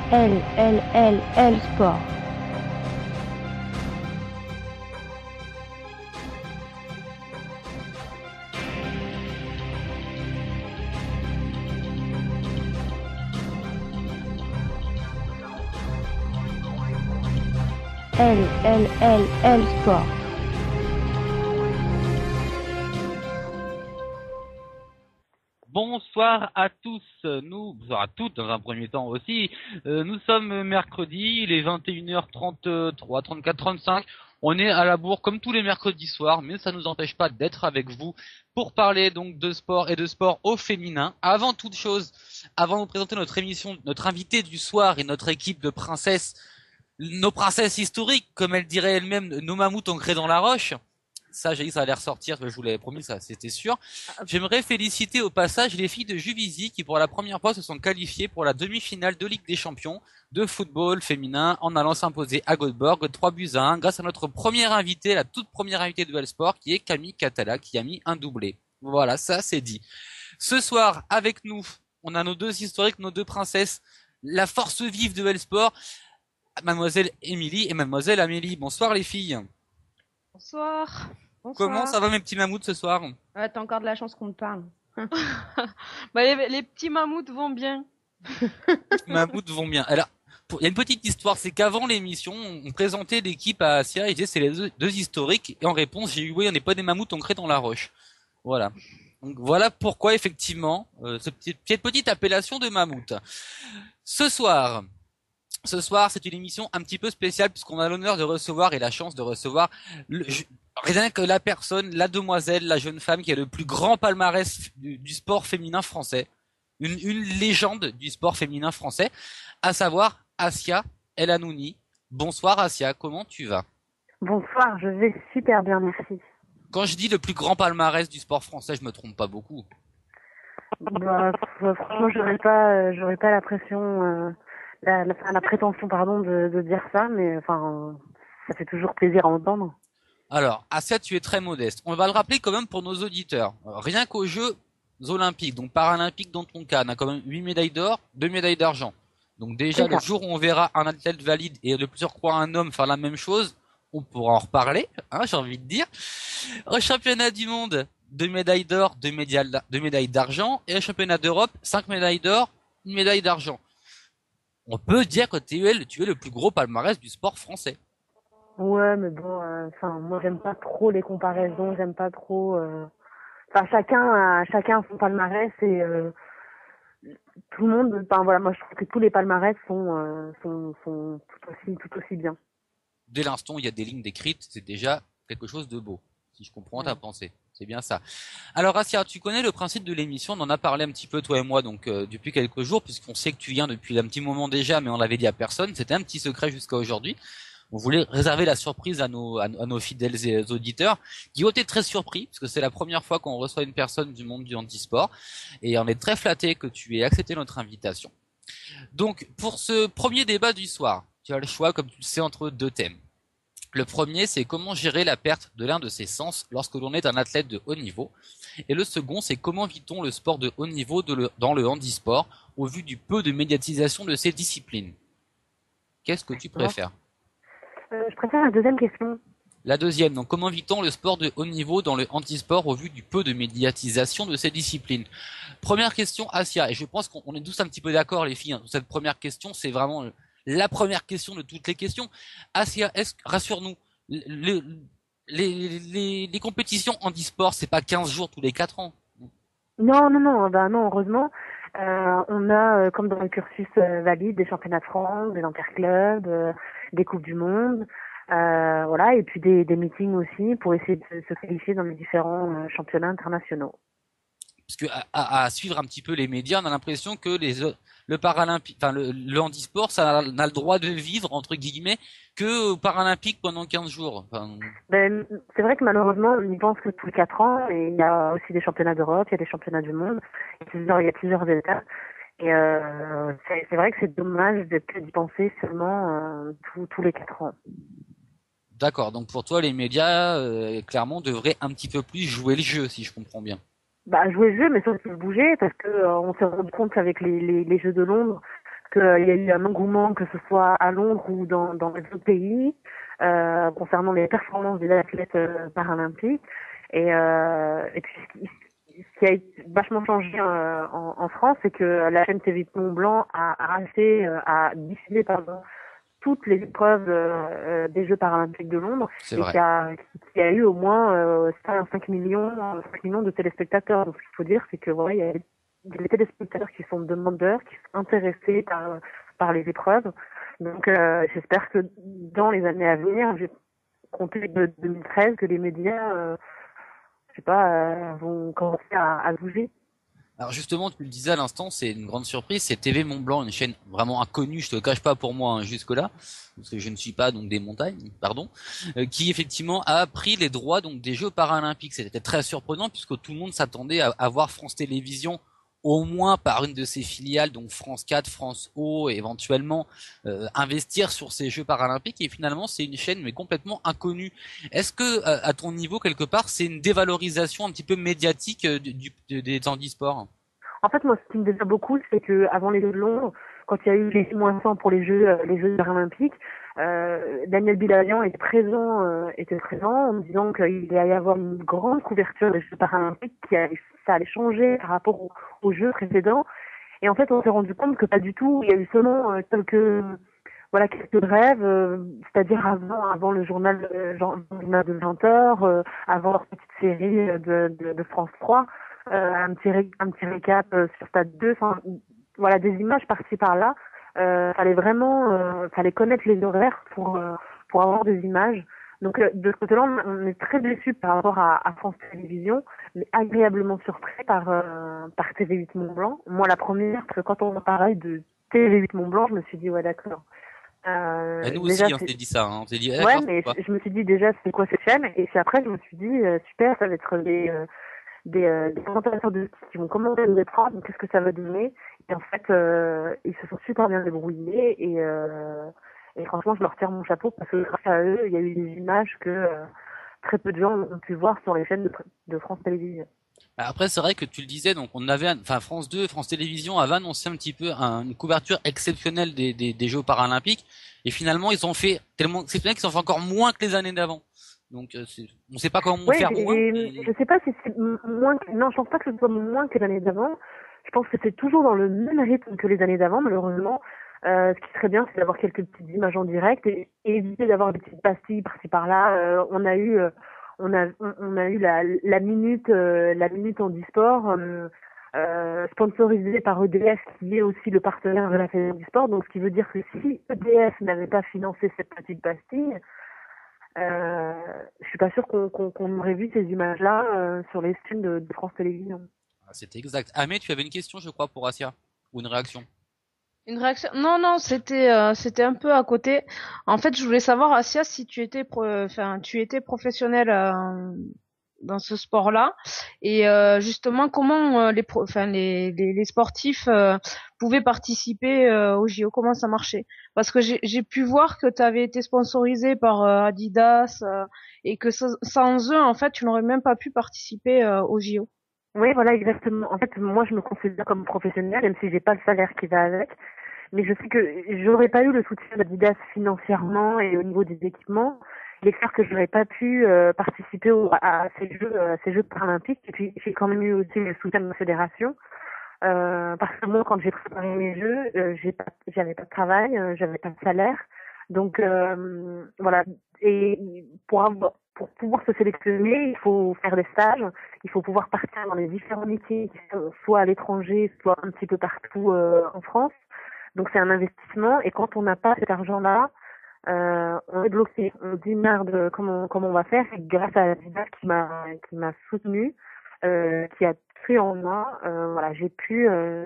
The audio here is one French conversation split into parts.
L Sport. L Sport. Bonsoir à tous, bonsoir à toutes dans un premier temps aussi. Nous sommes mercredi, il est 21h33, 34, 35. On est à la bourre comme tous les mercredis soirs, mais ça ne nous empêche pas d'être avec vous pour parler donc de sport et de sport au féminin. Avant toute chose, avant de vous présenter notre émission, notre invité du soir et notre équipe de princesses, nos princesses historiques, comme elle dirait elle-même, nos mammouths ancrés dans la roche. Ça, j'ai dit, ça allait ressortir, je vous l'avais promis, ça, c'était sûr. J'aimerais féliciter au passage les filles de Juvisy qui, pour la première fois, se sont qualifiées pour la demi-finale de Ligue des Champions de football féminin en allant s'imposer à Göteborg 3-1 grâce à notre première invitée, la toute première invitée de L-Sport, qui est Camille Catala, qui a mis un doublé. Voilà, ça, c'est dit. Ce soir, avec nous, on a nos deux historiques, nos deux princesses, la force vive de L-Sport, Mademoiselle Émilie et Mademoiselle Amélie. Bonsoir les filles. Bonsoir. Comment ça va mes petits mammouths ce soir? Ouais, t'as encore de la chance qu'on te parle. Bah, les petits mammouths vont bien. Les mammouths vont bien. Alors, il y a une petite histoire, c'est qu'avant l'émission, on présentait l'équipe à Asia et disait c'est les deux historiques et en réponse j'ai eu oui, on n'est pas des mammouths ancrés dans la roche. Voilà. Donc voilà pourquoi effectivement cette petite appellation de mammouth. Ce soir, c'est une émission un petit peu spéciale puisqu'on a l'honneur de recevoir et la chance de recevoir rien que la personne, la demoiselle, la jeune femme qui a le plus grand palmarès du sport féminin français, une légende du sport féminin français, à savoir Asia El Hanouni. Bonsoir Asia, comment tu vas? Bonsoir, je vais super bien, merci. Quand je dis le plus grand palmarès du sport français, je me trompe pas beaucoup. Bah, franchement, j'aurais pas la pression, la prétention, pardon, de dire ça, mais enfin, ça fait toujours plaisir à entendre. Alors, Asia, tu es très modeste. On va le rappeler quand même pour nos auditeurs. Rien qu'aux Jeux Olympiques, donc Paralympiques dans ton cas, on a quand même 8 médailles d'or, 2 médailles d'argent. Donc déjà, le jour où on verra un athlète valide et de surcroît un homme faire la même chose, on pourra en reparler, hein, j'ai envie de dire. Au championnat du monde, 2 médailles d'or, 2 médailles d'argent, et au championnat d'Europe, 5 médailles d'or, 1 médaille d'argent. On peut dire que tu es le plus gros palmarès du sport français. Ouais, mais bon, enfin, moi j'aime pas trop les comparaisons, j'aime pas trop. Enfin, chacun a son palmarès et tout le monde. Enfin voilà, moi je trouve que tous les palmarès sont tout aussi bien. Dès l'instant où il y a des lignes décrites, c'est déjà quelque chose de beau, si je comprends ta pensée. C'est bien ça. Alors Asia, tu connais le principe de l'émission, on en a parlé un petit peu toi et moi donc depuis quelques jours, puisqu'on sait que tu viens depuis un petit moment déjà, mais on l'avait dit à personne, c'était un petit secret jusqu'à aujourd'hui. On voulait réserver la surprise à nos fidèles auditeurs qui ont été très surpris parce que c'est la première fois qu'on reçoit une personne du monde du handisport et on est très flatté que tu aies accepté notre invitation. Donc pour ce premier débat du soir, tu as le choix comme tu le sais entre deux thèmes. Le premier, c'est comment gérer la perte de l'un de ses sens lorsque l'on est un athlète de haut niveau. Et le second, c'est comment vit-on le sport de haut niveau dans le handisport au vu du peu de médiatisation de ces disciplines. Qu'est-ce que tu préfères? Je préfère la deuxième question. La deuxième, donc comment vit-on le sport de haut niveau dans le handisport au vu du peu de médiatisation de ces disciplines? Première question, Asia, et je pense qu'on est tous un petit peu d'accord les filles, hein, cette première question, c'est vraiment la première question de toutes les questions. Asia, rassure-nous, les compétitions handisport, c'est pas 15 jours tous les 4 ans? Non, heureusement. On a, comme dans le cursus valide, des championnats de France, des interclubs, des coupes du monde, voilà, et puis des meetings aussi pour essayer de se qualifier dans les différents championnats internationaux. Parce que à suivre un petit peu les médias, on a l'impression que le paralympique, enfin le handisport, ça n'a le droit de vivre entre guillemets que au paralympique pendant 15 jours. Enfin... Ben, c'est vrai que malheureusement, on y pense que tous les 4 ans, et il y a aussi des championnats d'Europe, il y a des championnats du monde, il y a plusieurs étapes. Et c'est vrai que c'est dommage d'y penser seulement tous les 4 ans. D'accord, donc pour toi, les médias, clairement, devraient un petit peu plus jouer le jeu, si je comprends bien. Bah, jouer le jeu, mais surtout bouger, parce que on s'est rendu compte qu'avec les Jeux de Londres, qu'il y a eu un engouement, que ce soit à Londres ou dans les autres pays, concernant les performances des athlètes paralympiques. Et puis ce qui a vachement changé en France, c'est que la chaîne TV Mont-Blanc a diffusé toutes les épreuves des Jeux paralympiques de Londres, C'est et vrai. qui a eu au moins 5 millions de téléspectateurs. Donc ce qu'il faut dire, c'est que voilà, il y a des téléspectateurs qui sont demandeurs, qui sont intéressés par les épreuves. Donc j'espère que dans les années à venir, j'ai compté de 2013, que les médias je sais pas, vont commencer à bouger. Alors justement, tu le disais à l'instant, c'est une grande surprise. C'est TV Mont Blanc, une chaîne vraiment inconnue. Je te le cache pas pour moi jusque-là, parce que je ne suis pas donc des montagnes, pardon, qui effectivement a pris les droits donc des Jeux paralympiques. C'était très surprenant puisque tout le monde s'attendait à voir France Télévisions au moins par une de ses filiales, donc France 4, France O, et éventuellement investir sur ces Jeux paralympiques. Et finalement, c'est une chaîne mais complètement inconnue. Est-ce que, à ton niveau, quelque part, c'est une dévalorisation un petit peu médiatique des handisports? En fait, moi, ce qui me déçoit beaucoup, c'est que avant les Jeux de Londres, quand il y a eu les -100 pour les Jeux paralympiques, Daniel Bilalian était présent en me disant qu'il allait y avoir une grande couverture des Jeux paralympiques, ça allait changer par rapport aux Jeux précédents. Et en fait, on s'est rendu compte que pas du tout. Il y a eu seulement quelques rêves, c'est-à-dire avant le journal de 20 heures, avant leur petite série de France 3, un petit récap sur Stade 2, enfin, voilà, des images par-ci par-là. Fallait connaître les horaires pour avoir des images. Donc de ce côté-là, on est très déçus par rapport à France Télévisions, mais agréablement surpris par TV8 Mont-Blanc. Moi, la première, parce que quand on m'a parlé de TV8 Mont-Blanc, je me suis dit ouais, d'accord. Et nous Déjà, aussi, on s'est dit ça. On s'est dit, ouais, d'accord, mais c'est quoi? je me suis dit déjà c'est quoi cette chaîne, et puis après je me suis dit super, ça va être des commentateurs de ski qui vont commenter les épreuves, donc qu'est-ce que ça va donner. Et en fait ils se sont super bien débrouillés, et franchement je leur tire mon chapeau, parce que grâce à eux il y a eu des images que très peu de gens ont pu voir sur les chaînes de France Télévisions. Après, c'est vrai que tu le disais, donc on avait, enfin France 2, France Télévisions avait annoncé un petit peu une couverture exceptionnelle des Jeux paralympiques, et finalement ils ont fait tellement exceptionnel qu'ils ont fait encore moins que les années d'avant. Donc on sait pas comment Oui, faire moins. je sais pas si c'est moins non, je pense pas que ce soit moins que l'année d'avant. Je pense que c'est toujours dans le même rythme que les années d'avant, malheureusement. Ce qui serait bien, c'est d'avoir quelques petites images en direct, et éviter d'avoir des petites pastilles par-ci par-là. On a eu la minute handisport, sponsorisée par EDF, qui est aussi le partenaire de la Fédération du sport. Donc, ce qui veut dire que si EDF n'avait pas financé cette petite pastille, je suis pas sûre qu'on aurait vu ces images-là sur les streams de France Télévisions. Ah, c'était exact. Ahmed, tu avais une question, je crois, pour Asia, ou une réaction? Une réaction? Non, non, c'était un peu à côté. En fait, je voulais savoir, Asia, si tu étais professionnel dans ce sport-là, et justement comment les sportifs pouvaient participer aux JO, comment ça marchait. Parce que j'ai pu voir que tu avais été sponsorisé par Adidas, et que sans eux, en fait, tu n'aurais même pas pu participer aux JO. Oui, voilà, exactement. En fait, moi, je me considère comme professionnelle, même si j'ai pas le salaire qui va avec. Mais je sais que j'aurais pas eu le soutien d'Adidas financièrement et au niveau des équipements. Il est clair que j'aurais pas pu participer à ces Jeux paralympiques. Et puis, j'ai quand même eu aussi le soutien de ma fédération. Parce que moi, quand j'ai préparé mes Jeux, j'avais pas de travail, j'avais pas de salaire. Donc, voilà. Et pour pouvoir se sélectionner, il faut faire des stages, il faut pouvoir partir dans les différents métiers, soit à l'étranger, soit un petit peu partout en France. Donc c'est un investissement, et quand on n'a pas cet argent-là, on est bloqué. On se dit merde, comment on va faire. Et grâce à Adidas qui m'a soutenu, qui a cru en moi, voilà, j'ai pu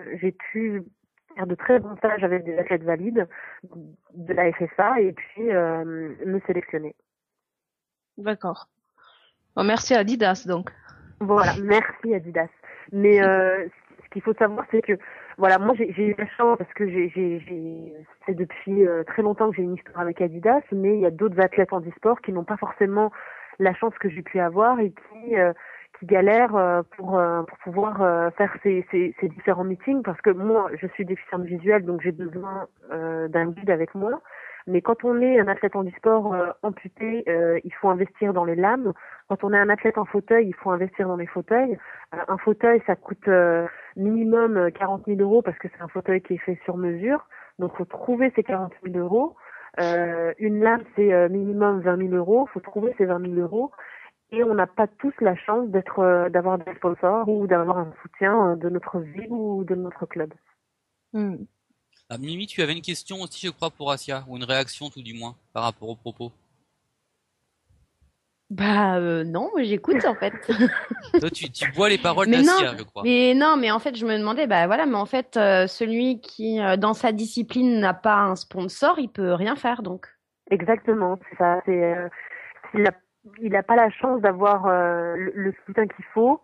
faire de très bons stages avec des athlètes valides de la FSA, et puis me sélectionner. D'accord. Bon, merci à Adidas, donc. Voilà, merci Adidas. Mais ce qu'il faut savoir, c'est que voilà, moi j'ai eu la chance, parce que c'est depuis très longtemps que j'ai une histoire avec Adidas, mais il y a d'autres athlètes en e-sport qui n'ont pas forcément la chance que j'ai pu avoir, et qui galèrent pour pouvoir faire ces différents meetings, parce que moi, je suis déficiente visuelle, donc j'ai besoin d'un guide avec moi. Mais quand on est un athlète handisport amputé, il faut investir dans les lames. Quand on est un athlète en fauteuil, il faut investir dans les fauteuils. Un fauteuil, ça coûte minimum 40 000 euros parce que c'est un fauteuil qui est fait sur mesure. Donc, faut trouver ces 40 000 euros. Une lame, c'est minimum 20 000 euros. Faut trouver ces 20 000 euros. Et on n'a pas tous la chance d'avoir des sponsors ou d'avoir un soutien de notre ville ou de notre club. Ah, Mimi, tu avais une question aussi, je crois, pour Asia, ou une réaction tout du moins, par rapport aux propos. Non, moi j'écoute en fait. Toi, tu bois les paroles Mais non, d'Asia, je crois. mais en fait je me demandais, mais en fait celui qui dans sa discipline n'a pas un sponsor, il peut rien faire donc. Exactement, c'est ça. Il a pas la chance d'avoir le soutien qu'il faut.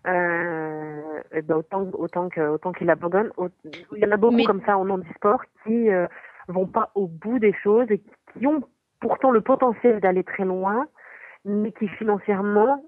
Autant qu'il abandonne. Il y en a beaucoup Mais comme ça en handisport qui vont pas au bout des choses et qui ont pourtant le potentiel d'aller très loin, mais qui financièrement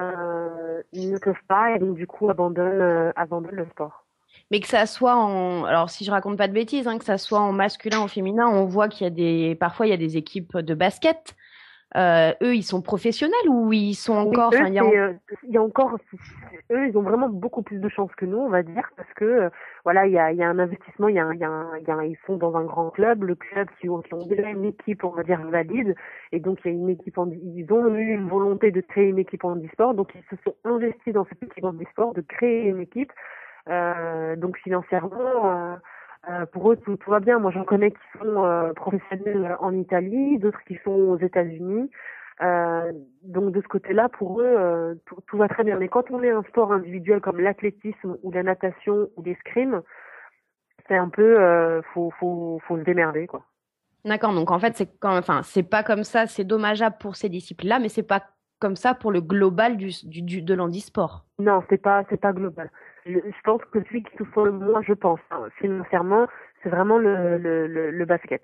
ne peuvent pas et donc du coup abandonnent le sport. Mais que ça soit alors si je raconte pas de bêtises, que ça soit en masculin ou en féminin, on voit qu'il y a parfois il y a des équipes de basket. Eux, ils sont professionnels ou ils sont encore, eux, il y a encore, eux, ils ont vraiment beaucoup plus de chance que nous, on va dire, parce que voilà, il y a un investissement, ils sont dans un grand club, le club qui ont déjà une équipe, on va dire valide, et donc il y a une équipe ils ont eu une volonté de créer une équipe en handisport, donc ils se sont investis dans cette équipe en handisport, de créer une équipe, donc financièrement. Pour eux, tout va bien. Moi, j'en connais qui sont professionnels en Italie, d'autres qui sont aux États-Unis. Donc, de ce côté-là, pour eux, tout va très bien. Mais quand on est un sport individuel comme l'athlétisme ou la natation ou l'escrime, c'est un peu, faut se démerder, quoi. D'accord, donc en fait c'est pas comme ça, c'est dommageable pour ces disciplines-là, mais c'est pas comme ça pour le global de l'handisport. Non, c'est pas global. Je pense que celui qui souffre le moins, je pense, financièrement, c'est vraiment le basket.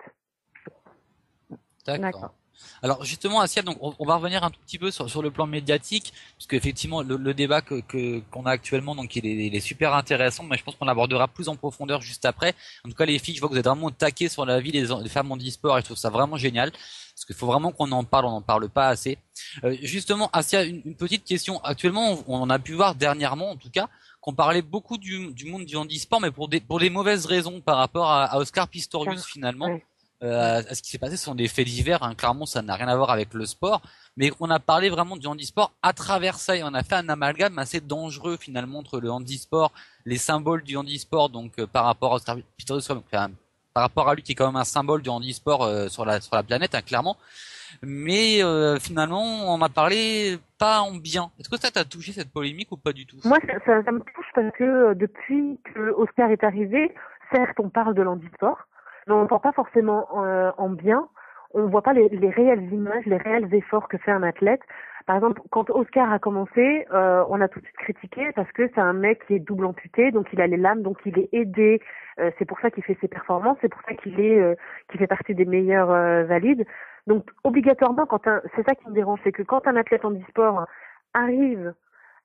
D'accord. Alors justement, Asia, donc on va revenir un tout petit peu sur le plan médiatique, parce qu'effectivement le débat qu'on a actuellement, donc il est super intéressant, mais je pense qu'on l'abordera plus en profondeur juste après. En tout cas, les filles, je vois que vous êtes vraiment taquées sur la vie des femmes en e-sport, et je trouve ça vraiment génial, parce qu'il faut vraiment qu'on en parle, on n'en parle pas assez. Justement, Asia, une petite question. Actuellement, on a pu voir dernièrement, en tout cas, qu'on parlait beaucoup du monde du handisport, mais pour des mauvaises raisons par rapport à Oscar Pistorius finalement. Ouais. Ce qui s'est passé, ce sont des faits divers, clairement ça n'a rien à voir avec le sport, mais on a parlé vraiment du handisport à travers ça et on a fait un amalgame assez dangereux finalement entre le handisport, les symboles du handisport, donc par rapport à Oscar Pistorius, par rapport à lui qui est quand même un symbole du handisport sur la planète, clairement, mais finalement on a parlé pas en bien. Est-ce que ça t'a touché cette polémique ou pas du tout? Moi, ça me touche parce que depuis que Oscar est arrivé, certes on parle de l'handisport, mais on ne voit pas forcément en bien. On ne voit pas les réelles images, les réels efforts que fait un athlète. Par exemple, quand Oscar a commencé, on a tout de suite critiqué parce que c'est un mec qui est double amputé, donc il a les lames, donc il est aidé. C'est pour ça qu'il fait ses performances, c'est pour ça qu'il fait partie des meilleurs valides. Donc obligatoirement, c'est ça qui me dérange, c'est que quand un athlète en e-sport arrive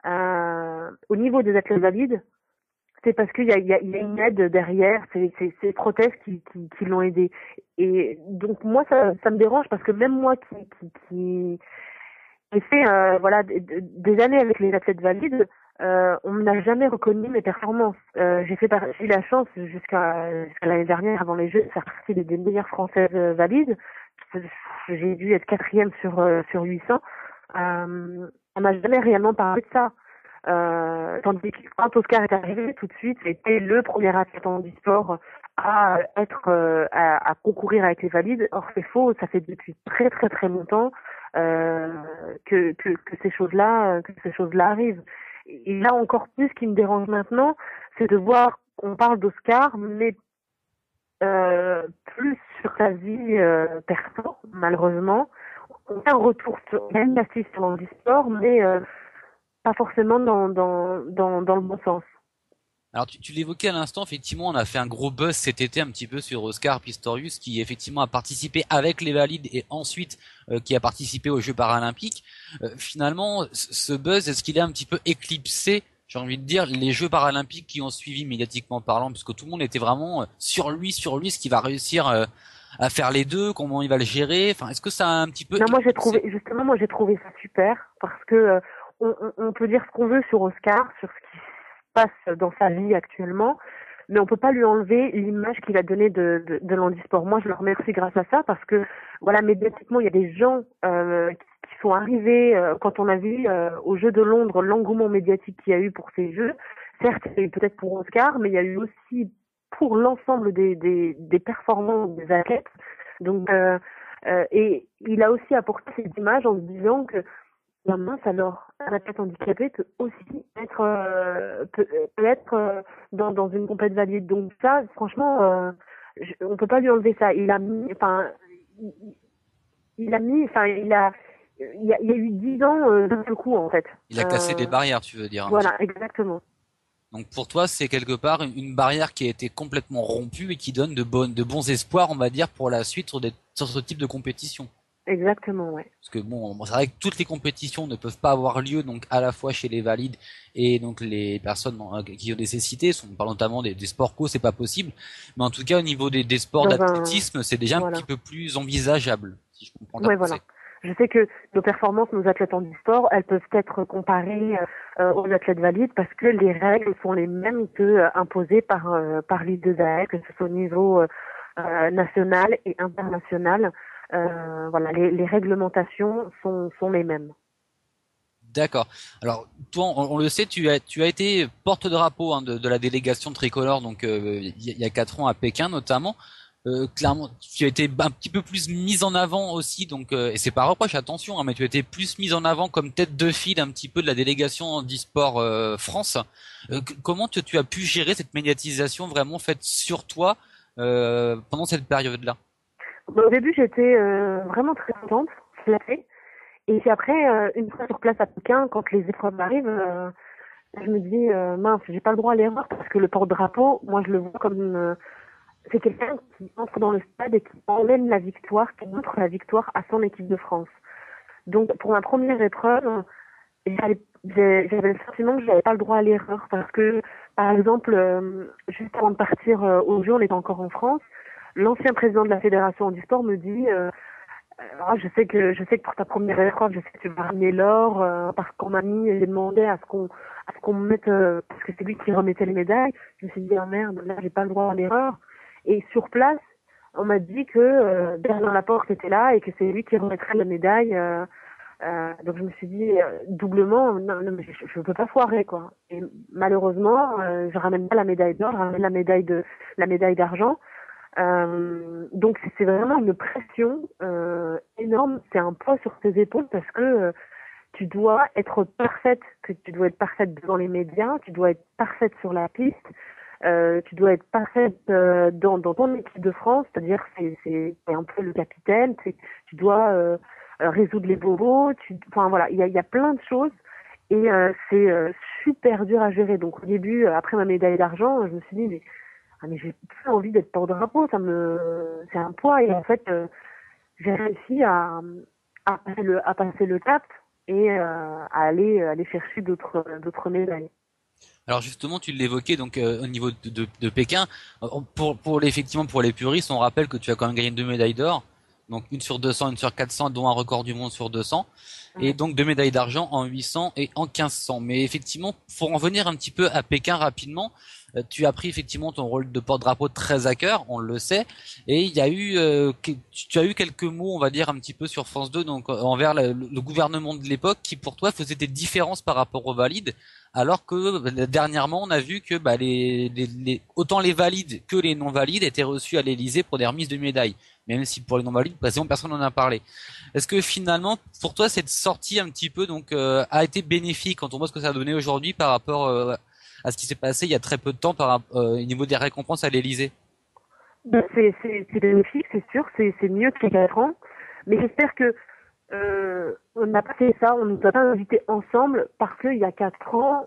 au niveau des athlètes valides, c'est parce qu'il y a une aide derrière, c'est prothèses qui l'ont aidé. Et donc moi ça me dérange parce que même moi qui ai fait des années avec les athlètes valides, on n'a jamais reconnu mes performances. J'ai eu la chance jusqu'à l'année dernière avant les Jeux de faire partie des meilleures françaises valides. J'ai dû être 4e sur 800. On n'a jamais réellement parlé de ça. Tandis que quand Oscar est arrivé, tout de suite, c'était le premier athlète en e-sport à concourir avec les valides. Or, c'est faux, ça fait depuis très très très longtemps que ces choses-là arrivent. Et là encore plus, ce qui me dérange maintenant, c'est de voir qu'on parle d'Oscar, mais plus sur sa vie perso, malheureusement. On a un retour sur une assise sur l'e-sport, mais pas forcément dans le bon sens. Alors tu l'évoquais à l'instant, effectivement, on a fait un gros buzz cet été un petit peu sur Oscar Pistorius qui effectivement a participé avec les valides et ensuite qui a participé aux Jeux paralympiques. Finalement, ce buzz, est-ce qu'il est un petit peu éclipsé, j'ai envie de dire, les Jeux paralympiques qui ont suivi médiatiquement parlant, puisque tout le monde était vraiment sur lui, ce qu'il va réussir à faire les deux, comment il va le gérer. Enfin, est-ce que ça a un petit peu Non, éclipsé? moi j'ai trouvé ça super parce que on peut dire ce qu'on veut sur Oscar, sur ce qui se passe dans sa vie actuellement, mais on peut pas lui enlever l'image qu'il a donnée de l'handisport. Moi, je le remercie grâce à ça parce que, voilà, médiatiquement, il y a des gens qui sont arrivés quand on a vu aux Jeux de Londres l'engouement médiatique qu'il y a eu pour ces Jeux. Certes, il y a eu peut-être pour Oscar, mais il y a eu aussi pour l'ensemble des performances des athlètes. Donc, et il a aussi apporté cette image en se disant que la mince, alors, un athlète handicapé peut aussi être peut être dans une compète valide. Donc ça, franchement, on peut pas lui enlever ça. Il a mis, enfin, il a mis, enfin, il y a eu 10 ans d'un seul coup en fait. Il a cassé des barrières, tu veux dire, un petit Voilà, exactement. peu. Donc pour toi, c'est quelque part une barrière qui a été complètement rompue et qui donne de bons espoirs, on va dire, pour la suite sur ce type de compétition. Exactement, ouais. Parce que bon, c'est vrai que toutes les compétitions ne peuvent pas avoir lieu, donc à la fois chez les valides et donc les personnes qui ont des cécités, on parle notamment des sports co, c'est pas possible. Mais en tout cas, au niveau des sports d'athlétisme, c'est déjà un Voilà. petit peu plus envisageable, si je comprends ta Ouais, pensée. voilà. Je sais que nos performances, nos athlètes en e-sport, elles peuvent être comparées aux athlètes valides parce que les règles sont les mêmes que imposées par l'I2AL, que ce soit au niveau national et international. Voilà, les réglementations sont les mêmes. D'accord. Alors, toi, on le sait, tu as été porte-drapeau de la délégation tricolore, donc il y a 4 ans à Pékin notamment. Clairement, tu as été un petit peu plus mise en avant aussi, donc et c'est pas reproche, attention, hein, mais tu as été plus mise en avant comme tête de file un petit peu de la délégation d'e-sport France. Comment tu as pu gérer cette médiatisation vraiment faite sur toi pendant cette période-là? Bon, au début, j'étais vraiment très contente, flattée. Et puis après, une fois sur place à Pékin, quand les épreuves arrivent, je me dis mince, j'ai pas le droit à l'erreur parce que le porte-drapeau, moi je le vois comme c'est quelqu'un qui entre dans le stade et qui emmène la victoire, qui montre la victoire à son équipe de France. Donc pour ma première épreuve, j'avais le sentiment que j'avais pas le droit à l'erreur parce que, par exemple, juste avant de partir au jeu, on était encore en France. L'ancien président de la fédération du sport me dit je sais que pour ta première épreuve, je sais que tu vas ramener l'or parce qu'on m'a mis, j'ai demandé à ce qu'on me mette parce que c'est lui qui remettait les médailles. Je me suis dit merde, là j'ai pas le droit à l'erreur. Et sur place, on m'a dit que Bernard Laporte était là et que c'est lui qui remettrait la médaille. Donc je me suis dit doublement, non mais je peux pas foirer quoi. Et malheureusement, je ramène pas la médaille d'or, je ramène la médaille d'argent. Donc c'est vraiment une pression énorme, c'est un poids sur tes épaules parce que tu dois être parfaite, devant les médias, tu dois être parfaite sur la piste, tu dois être parfaite dans ton équipe de France, c'est-à-dire c'est un peu le capitaine, tu dois résoudre les bobos, enfin voilà, il y a plein de choses et c'est super dur à gérer. Donc au début, après ma médaille d'argent, je me suis dit mais j'ai plus envie d'être porte-drapeau, c'est un poids et en fait j'ai réussi à passer le cap et à aller chercher d'autres médailles. Alors justement, tu l'évoquais donc au niveau de Pékin. Effectivement pour les puristes, on rappelle que tu as quand même gagné 2 médailles d'or, donc une sur 200, une sur 400, dont un record du monde sur 200, et donc 2 médailles d'argent en 800 et en 1500. Mais effectivement, pour en venir un petit peu à Pékin rapidement, tu as pris effectivement ton rôle de porte-drapeau très à cœur, on le sait, et il y a eu, tu as eu quelques mots, on va dire un petit peu sur France 2, donc envers le gouvernement de l'époque, qui pour toi faisait des différences par rapport aux valides. Alors que dernièrement, on a vu que autant les valides que les non-valides étaient reçus à l'Élysée pour des remises de médailles. Même si pour les non-valides, quasiment personne n'en a parlé. Est-ce que finalement, pour toi, cette sortie un petit peu donc a été bénéfique quand on voit ce que ça a donné aujourd'hui par rapport à ce qui s'est passé il y a très peu de temps au niveau des récompenses à l'Élysée? C'est bénéfique, c'est sûr, c'est mieux qu'il y a 4 ans. Mais j'espère que On n'a pas fait ça, on nous a pas invités ensemble parce qu'il y a 4 ans,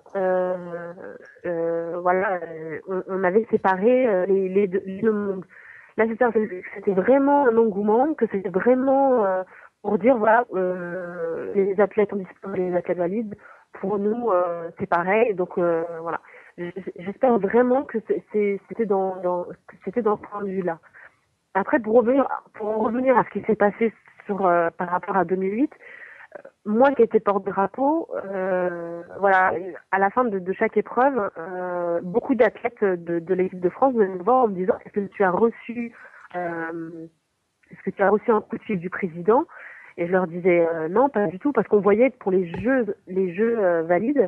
on avait séparé les deux mondes. Là, c'était vraiment un engouement, que c'était vraiment pour dire voilà, les athlètes handicapés et les athlètes valides, pour nous, c'est pareil. Donc voilà, j'espère vraiment que c'était c'était dans ce point de vue-là. Après, pour en revenir à ce qui s'est passé par rapport à 2008, moi qui étais porte-drapeau, voilà, à la fin de chaque épreuve, beaucoup d'athlètes de l'équipe de France venaient me voir en me disant est-ce que tu as reçu un coup de fil du président? Et je leur disais non, pas du tout, parce qu'on voyait que pour les jeux valides,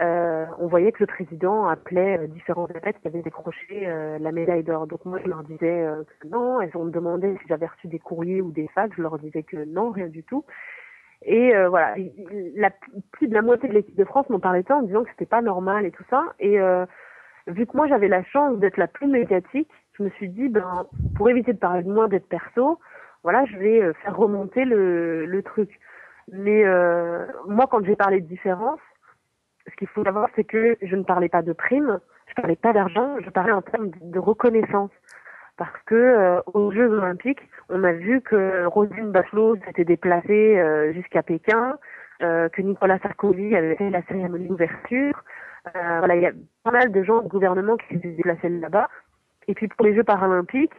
on voyait que le président appelait différents athlètes qui avaient décroché la médaille d'or. Donc moi je leur disais que non, elles ont demandé si j'avais reçu des courriers ou des fax, je leur disais que non, rien du tout. Et voilà, plus de la moitié de l'équipe de France m'en parlait en disant que c'était pas normal et tout ça. Et vu que moi j'avais la chance d'être la plus médiatique, je me suis dit pour éviter de parler de moi, d'être perso, voilà, je vais faire remonter le truc. Mais moi quand j'ai parlé de différence, ce qu'il faut savoir c'est que je ne parlais pas de primes, je parlais pas d'argent, je parlais en termes de reconnaissance. Parce que aux Jeux Olympiques, on a vu que Roselyne Bachelot s'était déplacée jusqu'à Pékin, que Nicolas Sarkozy avait fait la cérémonie d'ouverture. Voilà, il y a pas mal de gens du gouvernement qui s'étaient déplacés là-bas. Et puis pour les Jeux paralympiques,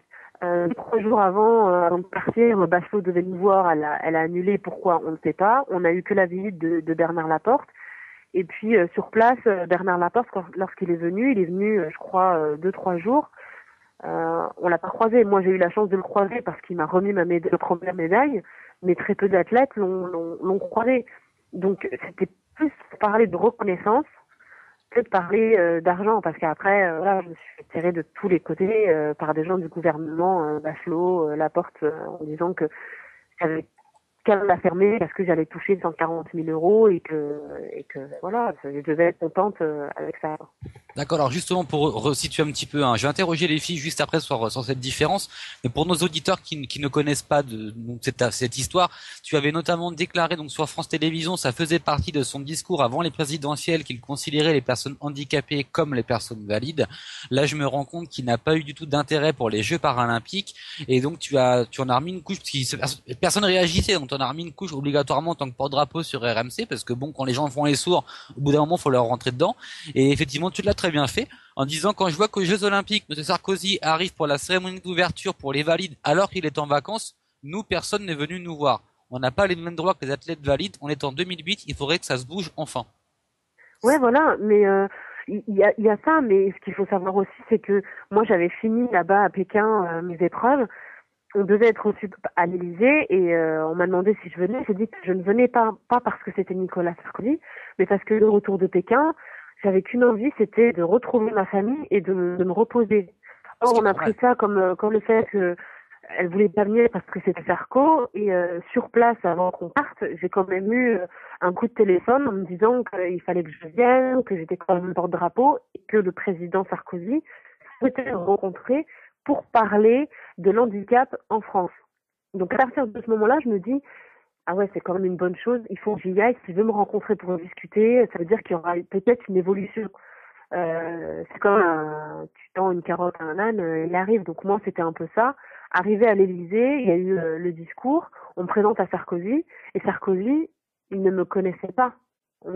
3 jours avant de partir, Bachelot devait nous voir, elle a annulé. Pourquoi on ne sait pas. On a eu que la visite de Bernard Laporte. Et puis sur place, Bernard Laporte, lorsqu'il est venu, je crois 2-3 jours. On l'a pas croisé. Moi, j'ai eu la chance de le croiser parce qu'il m'a remis ma première médaille, mais très peu d'athlètes l'ont croisé. Donc, c'était plus parler de reconnaissance que de parler d'argent, parce qu'après, voilà, je me suis fait tirer de tous les côtés par des gens du gouvernement, Bachelot, Laporte, en disant que j'avais qu'elle l'a fermé parce que j'allais toucher 140 000 euros et que voilà, je devais être contente avec ça. D'accord, alors justement pour resituer un petit peu, je vais interroger les filles juste après sur cette différence, mais pour nos auditeurs qui ne connaissent pas donc cette histoire, tu avais notamment déclaré donc sur France Télévisions, ça faisait partie de son discours avant les présidentielles, qu'il considérait les personnes handicapées comme les personnes valides. Là, je me rends compte qu'il n'a pas eu du tout d'intérêt pour les Jeux paralympiques, et donc tu en as remis une couche, parce que personne réagissait, donc tu en as remis une couche obligatoirement en tant que porte-drapeau sur RMC, parce que bon, quand les gens font les sourds, au bout d'un moment, faut leur rentrer dedans, et effectivement, tu l'as très bien fait, en disant quand je vois qu'aux Jeux Olympiques, M. Sarkozy arrive pour la cérémonie d'ouverture pour les valides alors qu'il est en vacances, nous, personne n'est venu nous voir. On n'a pas les mêmes droits que les athlètes valides, on est en 2008, il faudrait que ça se bouge enfin. Ouais, voilà, mais il y a ça, mais ce qu'il faut savoir aussi, c'est que moi j'avais fini là-bas à Pékin mes épreuves, on devait être reçu à l'Élysée et on m'a demandé si je venais, j'ai dit que je ne venais pas parce que c'était Nicolas Sarkozy, mais parce que le retour de Pékin, j'avais qu'une envie, c'était de retrouver ma famille et de me reposer. Or, on a pris ça comme le fait que elle voulait pas venir parce que c'était Sarko, et sur place, avant qu'on parte, j'ai quand même eu un coup de téléphone en me disant qu'il fallait que je vienne, que j'étais quand même porte-drapeau, et que le président Sarkozy souhaitait me rencontrer pour parler de l'handicap en France. Donc à partir de ce moment-là, je me dis, ah ouais, c'est quand même une bonne chose, il faut que j'y aille. S'il veut me rencontrer pour discuter, ça veut dire qu'il y aura peut-être une évolution. C'est comme tu tends une carotte à un âne, il arrive. Donc moi, c'était un peu ça. Arrivé à l'Élysée, il y a eu le discours, on me présente à Sarkozy, et Sarkozy, il ne me connaissait pas. On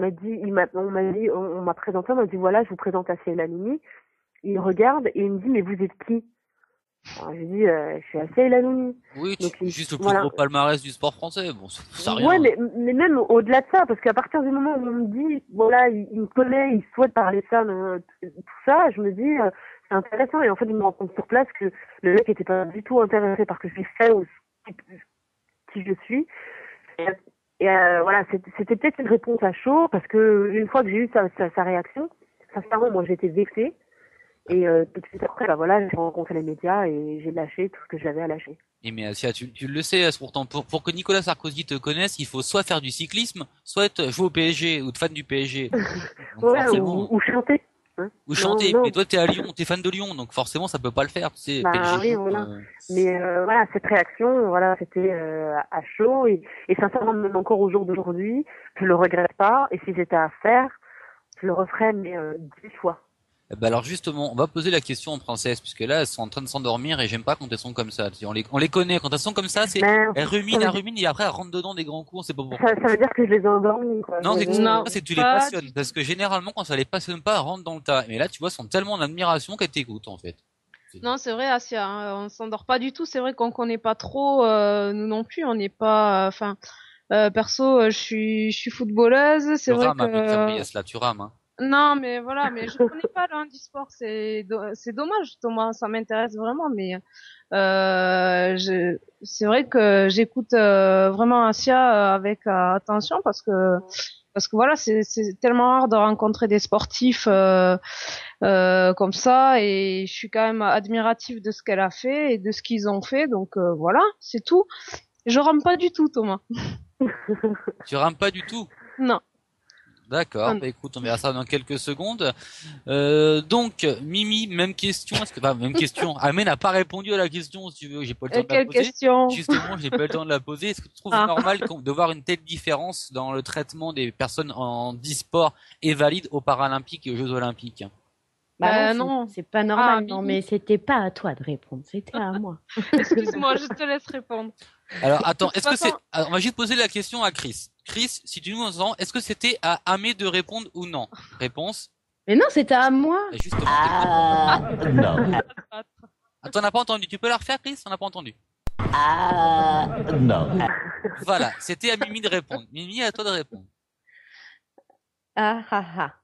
m'a présenté, on m'a dit voilà, je vous présente Assia Elanouni. Il regarde et il me dit mais vous êtes qui? Alors, j'ai dit je suis Assia Elanouni. Oui, Donc, juste le plus gros palmarès du sport français, bon, ça rien. Ouais, mais même au-delà de ça, parce qu'à partir du moment où on me dit, voilà, il me connaît, il souhaite parler de ça, tout ça, je me dis, c'est intéressant. Et en fait, je me rends compte sur place que le mec était pas du tout intéressé par ce que j'ai fait ou qui je suis. Et voilà, c'était peut-être une réponse à chaud, parce que une fois que j'ai eu sa réaction, sincèrement, moi, j'étais vexée. Et tout de suite après, bah voilà, j'ai rencontré les médias et j'ai lâché tout ce que j'avais à lâcher. Et mais Asia, tu le sais, pourtant, pour que Nicolas Sarkozy te connaisse, il faut soit faire du cyclisme, soit être jouer au PSG ou être fan du PSG. Donc, ouais, ou chanter. Hein. Ou Non, chanter. non. Mais toi, t'es à Lyon, t'es fan de Lyon, donc forcément, ça peut pas le faire. Tu sais, Bah PSG oui, Lyon, voilà. Mais voilà, cette réaction, voilà, c'était à chaud et sincèrement, même encore au jour d'aujourd'hui, je le regrette pas. Et si j'étais à faire, je le referais mais 10 fois. bah alors justement, on va poser la question aux princesses, puisque là, elles sont en train de s'endormir et j'aime pas quand elles sont comme ça. Tu sais, on les connaît, quand elles sont comme ça, c'est, Mais elles ça ruminent et après elles rentrent dedans des grands coups, on sait pas pourquoi. ça veut dire que je les ai endormis, quoi. Non, Non, c'est que tu les pas passionnes, du parce que généralement, quand ça les passionne pas, elles rentrent dans le tas. Mais là, tu vois, elles sont tellement en admiration qu'elles t'écoutent, en fait. Non, c'est vrai, Asia, hein, on s'endort pas du tout. C'est vrai qu'on connaît pas trop, nous non plus. On n'est pas, enfin, perso, je suis footballeuse. C'est Tu vrai rames avec que Fabrice, là, tu rames, hein. non, mais voilà, mais je connais pas le handisport. C'est dommage, Thomas. Ça m'intéresse vraiment, mais c'est vrai que j'écoute vraiment Asia avec attention parce que voilà, c'est tellement rare de rencontrer des sportifs comme ça, et je suis quand même admirative de ce qu'elle a fait et de ce qu'ils ont fait. Donc voilà, c'est tout. Je rame pas du tout, Thomas. Tu rames pas du tout. Non. D'accord, Non. bah écoute, on verra ça dans quelques secondes. Donc, Mimi, même question. Même question. Amé n'a pas répondu à la question, si tu veux. J'ai pas le temps de la Quelle poser. question? Justement, j'ai pas le temps de la poser. Est-ce que tu trouves Ah. normal de voir une telle différence dans le traitement des personnes en e-sport et valides aux Paralympiques et aux Jeux Olympiques? Bah Non. c'est pas normal. Ah, Non, Mimi. mais c'était pas à toi de répondre, c'était à moi. Excuse-moi, je te laisse répondre. Alors, attends, De est-ce toute que c'est... façon- Alors, on va juste poser la question à Chris. Chris, si tu nous entends, est-ce que c'était à Amé de répondre ou non? Réponse? Mais non, c'était à moi. Bah, justement, No. Attends, on n'a pas entendu. Tu peux la refaire, Chris? On n'a pas entendu. No. Voilà, c'était à Mimi de répondre. Mimi, à toi de répondre. Ah ah ah.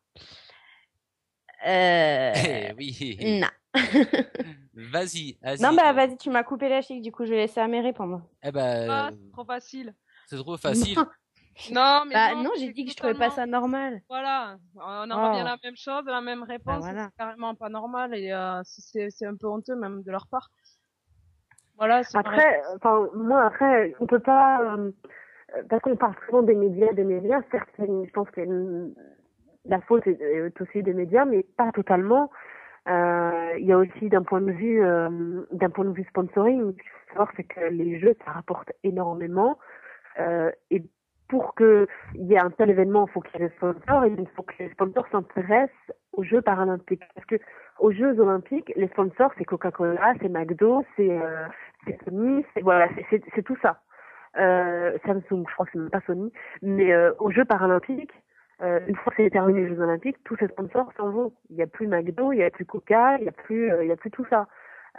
Eh oui. Non. Vas-y. Non, bah vas-y, tu m'as coupé la chic, du coup je vais laisser à mes répondre. Eh ben, Ah, c'est trop facile. c'est trop facile. Non, mais Bah non, non, j'ai c'est dit que je trouvais pas totalement- ça normal. Voilà, on en Oh. revient à la même chose, la même réponse. Bah, voilà. C'est carrément pas normal et c'est un peu honteux même de leur part. Voilà, c'est pareil. Après, enfin, moi, après, on peut pas, parce qu'on parle souvent des médias, certes, je pense que la faute est aussi des médias, mais pas totalement. Il y a aussi d'un point de vue sponsoring, ce qu'il faut savoir, c'est que les jeux, ça rapporte énormément, et pour que il y ait un tel événement, il faut qu'il y ait des sponsors, et il faut que les sponsors s'intéressent aux Jeux paralympiques. Parce que aux Jeux olympiques, les sponsors, c'est Coca-Cola, c'est McDo, c'est Sony, c'est tout ça. Samsung, je crois que c'est même pas Sony, mais aux Jeux paralympiques, une fois que c'est terminé les Jeux olympiques, tous ces sponsors s'en vont. Il n'y a plus McDo, il n'y a plus Coca, il n'y a plus tout ça.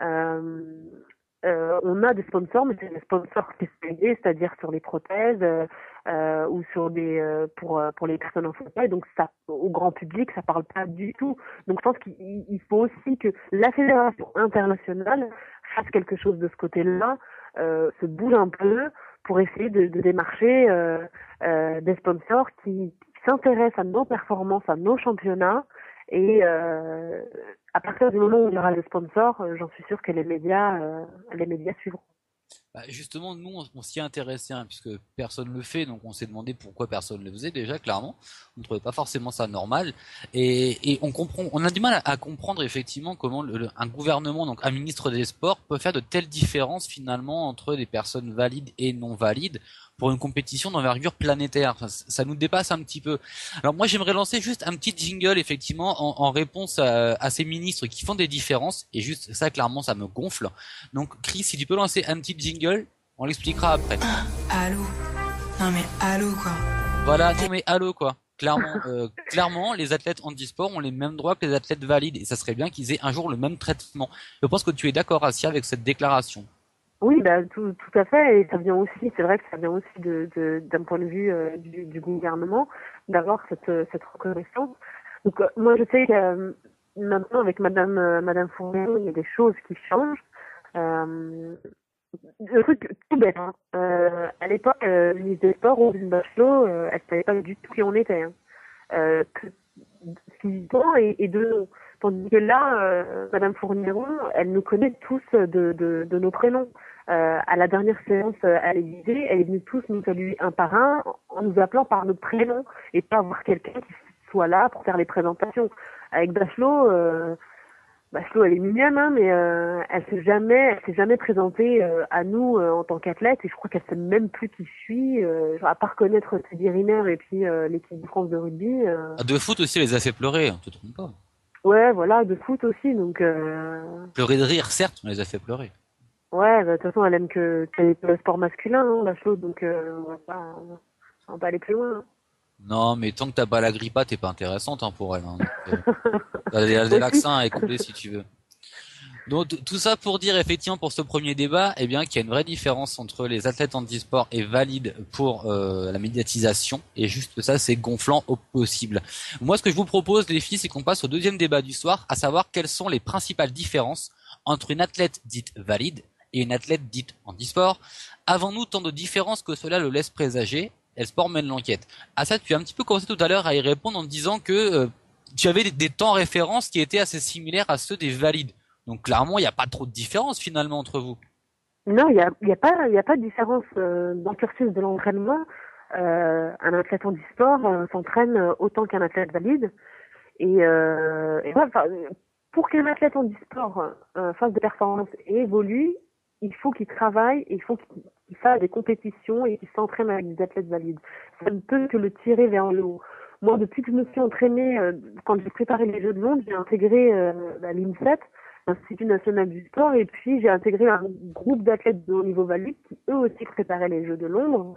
On a des sponsors, mais c'est des sponsors spécialisés, c'est-à-dire sur les prothèses ou sur pour les personnes en fauteuil. Donc ça, au grand public, ça parle pas du tout. Donc je pense qu'il faut aussi que la fédération internationale fasse quelque chose de ce côté-là, se bouge un peu pour essayer de démarcher des sponsors qui s'intéressent à nos performances, à nos championnats. Et à partir du moment où il y aura des sponsors, j'en suis sûre que les médias suivront. Bah, justement, nous, on s'y est intéressé, hein, puisque personne le fait, donc on s'est demandé pourquoi personne le faisait déjà, clairement. On ne trouvait pas forcément ça normal. Et on a du mal à comprendre effectivement comment un gouvernement, donc un ministre des Sports, peut faire de telles différences finalement entre des personnes valides et non valides pour une compétition d'envergure planétaire. Ça nous dépasse un petit peu. Alors moi, j'aimerais lancer juste un petit jingle effectivement en réponse à ces ministres qui font des différences, et juste ça, clairement, ça me gonfle. Donc Chris, si tu peux lancer un petit jingle, on l'expliquera après. Allô? Non mais allô quoi. Voilà, non mais allô quoi. Clairement, les athlètes handisport ont les mêmes droits que les athlètes valides, et ça serait bien qu'ils aient un jour le même traitement. Je pense que tu es d'accord, Asia, avec cette déclaration. Oui, bah tout à fait, et ça vient aussi, c'est vrai que ça vient aussi d'un point de vue du gouvernement d'avoir cette reconnaissance. Donc moi je sais que maintenant avec Madame Fournier, il y a des choses qui changent. Le truc tout bête, hein. À l'époque, ministre des Sports, Roselyne Bachelot, elle savait pas du tout qui on était, hein. Physiquement et de nom. Tandis que là, Madame Fourniron, elle nous connaît tous de nos prénoms. À la dernière séance à l'Élysée, elle est venue tous nous saluer un par un en nous appelant par notre prénom et pas avoir quelqu'un qui soit là pour faire les présentations. Avec Bachelot, Bachelot, elle est mignonne, hein, mais elle s'est jamais présentée à nous en tant qu'athlète, et je crois qu'elle sait même plus qui je suis, à part connaître Teddy Riner et puis l'équipe de France de rugby. Ah, de foot aussi, elle les a fait pleurer, hein, te trompe pas. Ouais, voilà, de foot aussi, donc Pleurer de rire, certes, mais elle les a fait pleurer. ouais, bah, de toute façon, elle aime que le sport masculin, hein, Bachelot, donc on va pas aller plus loin. Hein. Non, mais tant que t'as pas la grippa, t'es pas intéressante hein, pour elle. Hein. T'as des vaccins à écouler si tu veux. Donc tout ça pour dire effectivement pour ce premier débat, eh bien qu'il y a une vraie différence entre les athlètes handisport et valides pour la médiatisation. Et juste ça, c'est gonflant au possible. Moi, ce que je vous propose, les filles, c'est qu'on passe au deuxième débat du soir, à savoir quelles sont les principales différences entre une athlète dite valide et une athlète dite handisport. Avons-nous tant de différences que cela le laisse présager? Et le sport mène l'enquête. À ça, tu as un petit peu commencé tout à l'heure à y répondre en disant que tu avais des temps références qui étaient assez similaires à ceux des valides. Donc clairement, il n'y a pas trop de différence finalement entre vous. Non, il y a pas de différence dans le cursus de l'entraînement. Un athlète handisport s'entraîne autant qu'un athlète valide. Et voilà, enfin, pour qu'un athlète handisport fasse des performances et évolue, il faut qu'il travaille et il faut qu'il fasse des compétitions et qu'il s'entraîne avec des athlètes valides. Ça ne peut que le tirer vers le haut. Moi, depuis que je me suis entraînée, quand j'ai préparé les Jeux de Londres, j'ai intégré l'INSET, l'Institut national du sport, et puis j'ai intégré un groupe d'athlètes de haut niveau valide qui eux aussi préparaient les Jeux de Londres.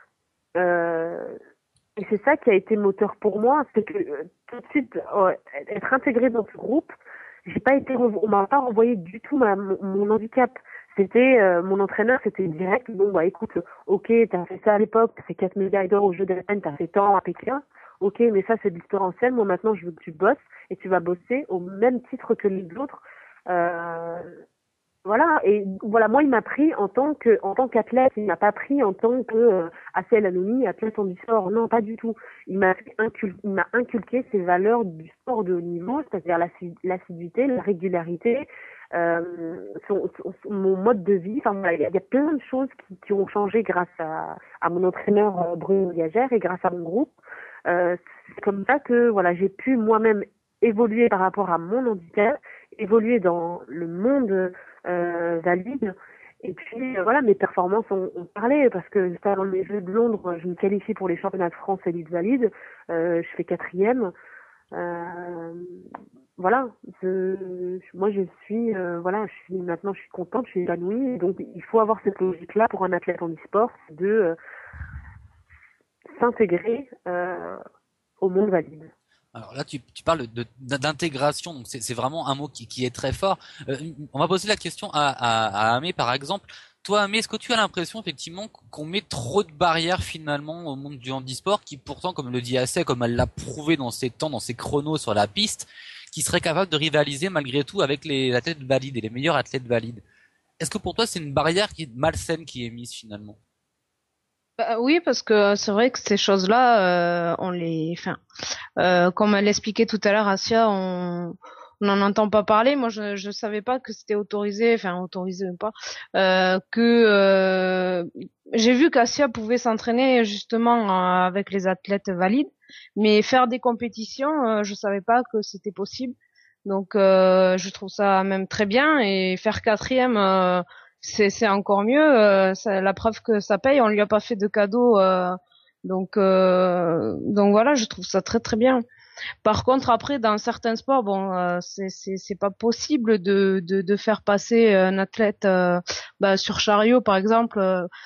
Et c'est ça qui a été moteur pour moi, c'est que tout de suite être intégré dans ce groupe, on m'a pas renvoyé du tout mon handicap. C'était mon entraîneur, c'était direct. Bon bah écoute, ok, t'as fait ça à l'époque, t'as fait 4 médailles d'or aux Jeux d'Athènes, t'as fait tant à Pékin. Ok, mais ça c'est de l'histoire ancienne. Moi maintenant je veux que tu bosses et tu vas bosser au même titre que les autres. Voilà, et voilà, moi il m'a pris en tant qu'athlète, il m'a pas pris en tant que ACL Anony, athlète handisport, non pas du tout. Il m'a inculqué ces valeurs du sport de haut niveau, c'est-à-dire l'assiduité, la régularité, mon mode de vie. Enfin voilà, il y a plein de choses qui ont changé grâce à mon entraîneur Bruno Diagère et grâce à mon groupe. C'est comme ça que voilà, j'ai pu moi-même évoluer par rapport à mon handicap, évoluer dans le monde valide. Et puis voilà, mes performances ont parlé parce que dans les Jeux de Londres, je me qualifie pour les championnats de France élite valide. Je fais 4e. Voilà, moi je suis maintenant je suis contente, je suis épanouie. Donc il faut avoir cette logique-là pour un athlète en e-sport, de s'intégrer au monde valide. Alors là, tu parles d'intégration, donc c'est vraiment un mot qui est très fort. On va poser la question à Amé, par exemple. Toi, Amé, est-ce que tu as l'impression effectivement qu'on met trop de barrières finalement au monde du handisport, qui pourtant, comme le dit Assia, comme elle l'a prouvé dans ses temps, dans ses chronos sur la piste, qui serait capable de rivaliser malgré tout avec les athlètes valides et les meilleurs athlètes valides. Est-ce que pour toi, c'est une barrière qui est malsaine qui est mise finalement? Bah, oui, parce que c'est vrai que ces choses-là, comme elle l'expliquait tout à l'heure, Asia, on n'en entend pas parler. Moi, je savais pas que c'était autorisé, enfin autorisé ou pas, j'ai vu qu'Asia pouvait s'entraîner justement avec les athlètes valides, mais faire des compétitions, je savais pas que c'était possible. Donc, je trouve ça même très bien, et faire 4e. C'est encore mieux, c'est la preuve que ça paye. On lui a pas fait de cadeau, donc voilà, je trouve ça très très bien. Par contre, après, dans certains sports, bon, c'est pas possible de faire passer un athlète sur chariot par exemple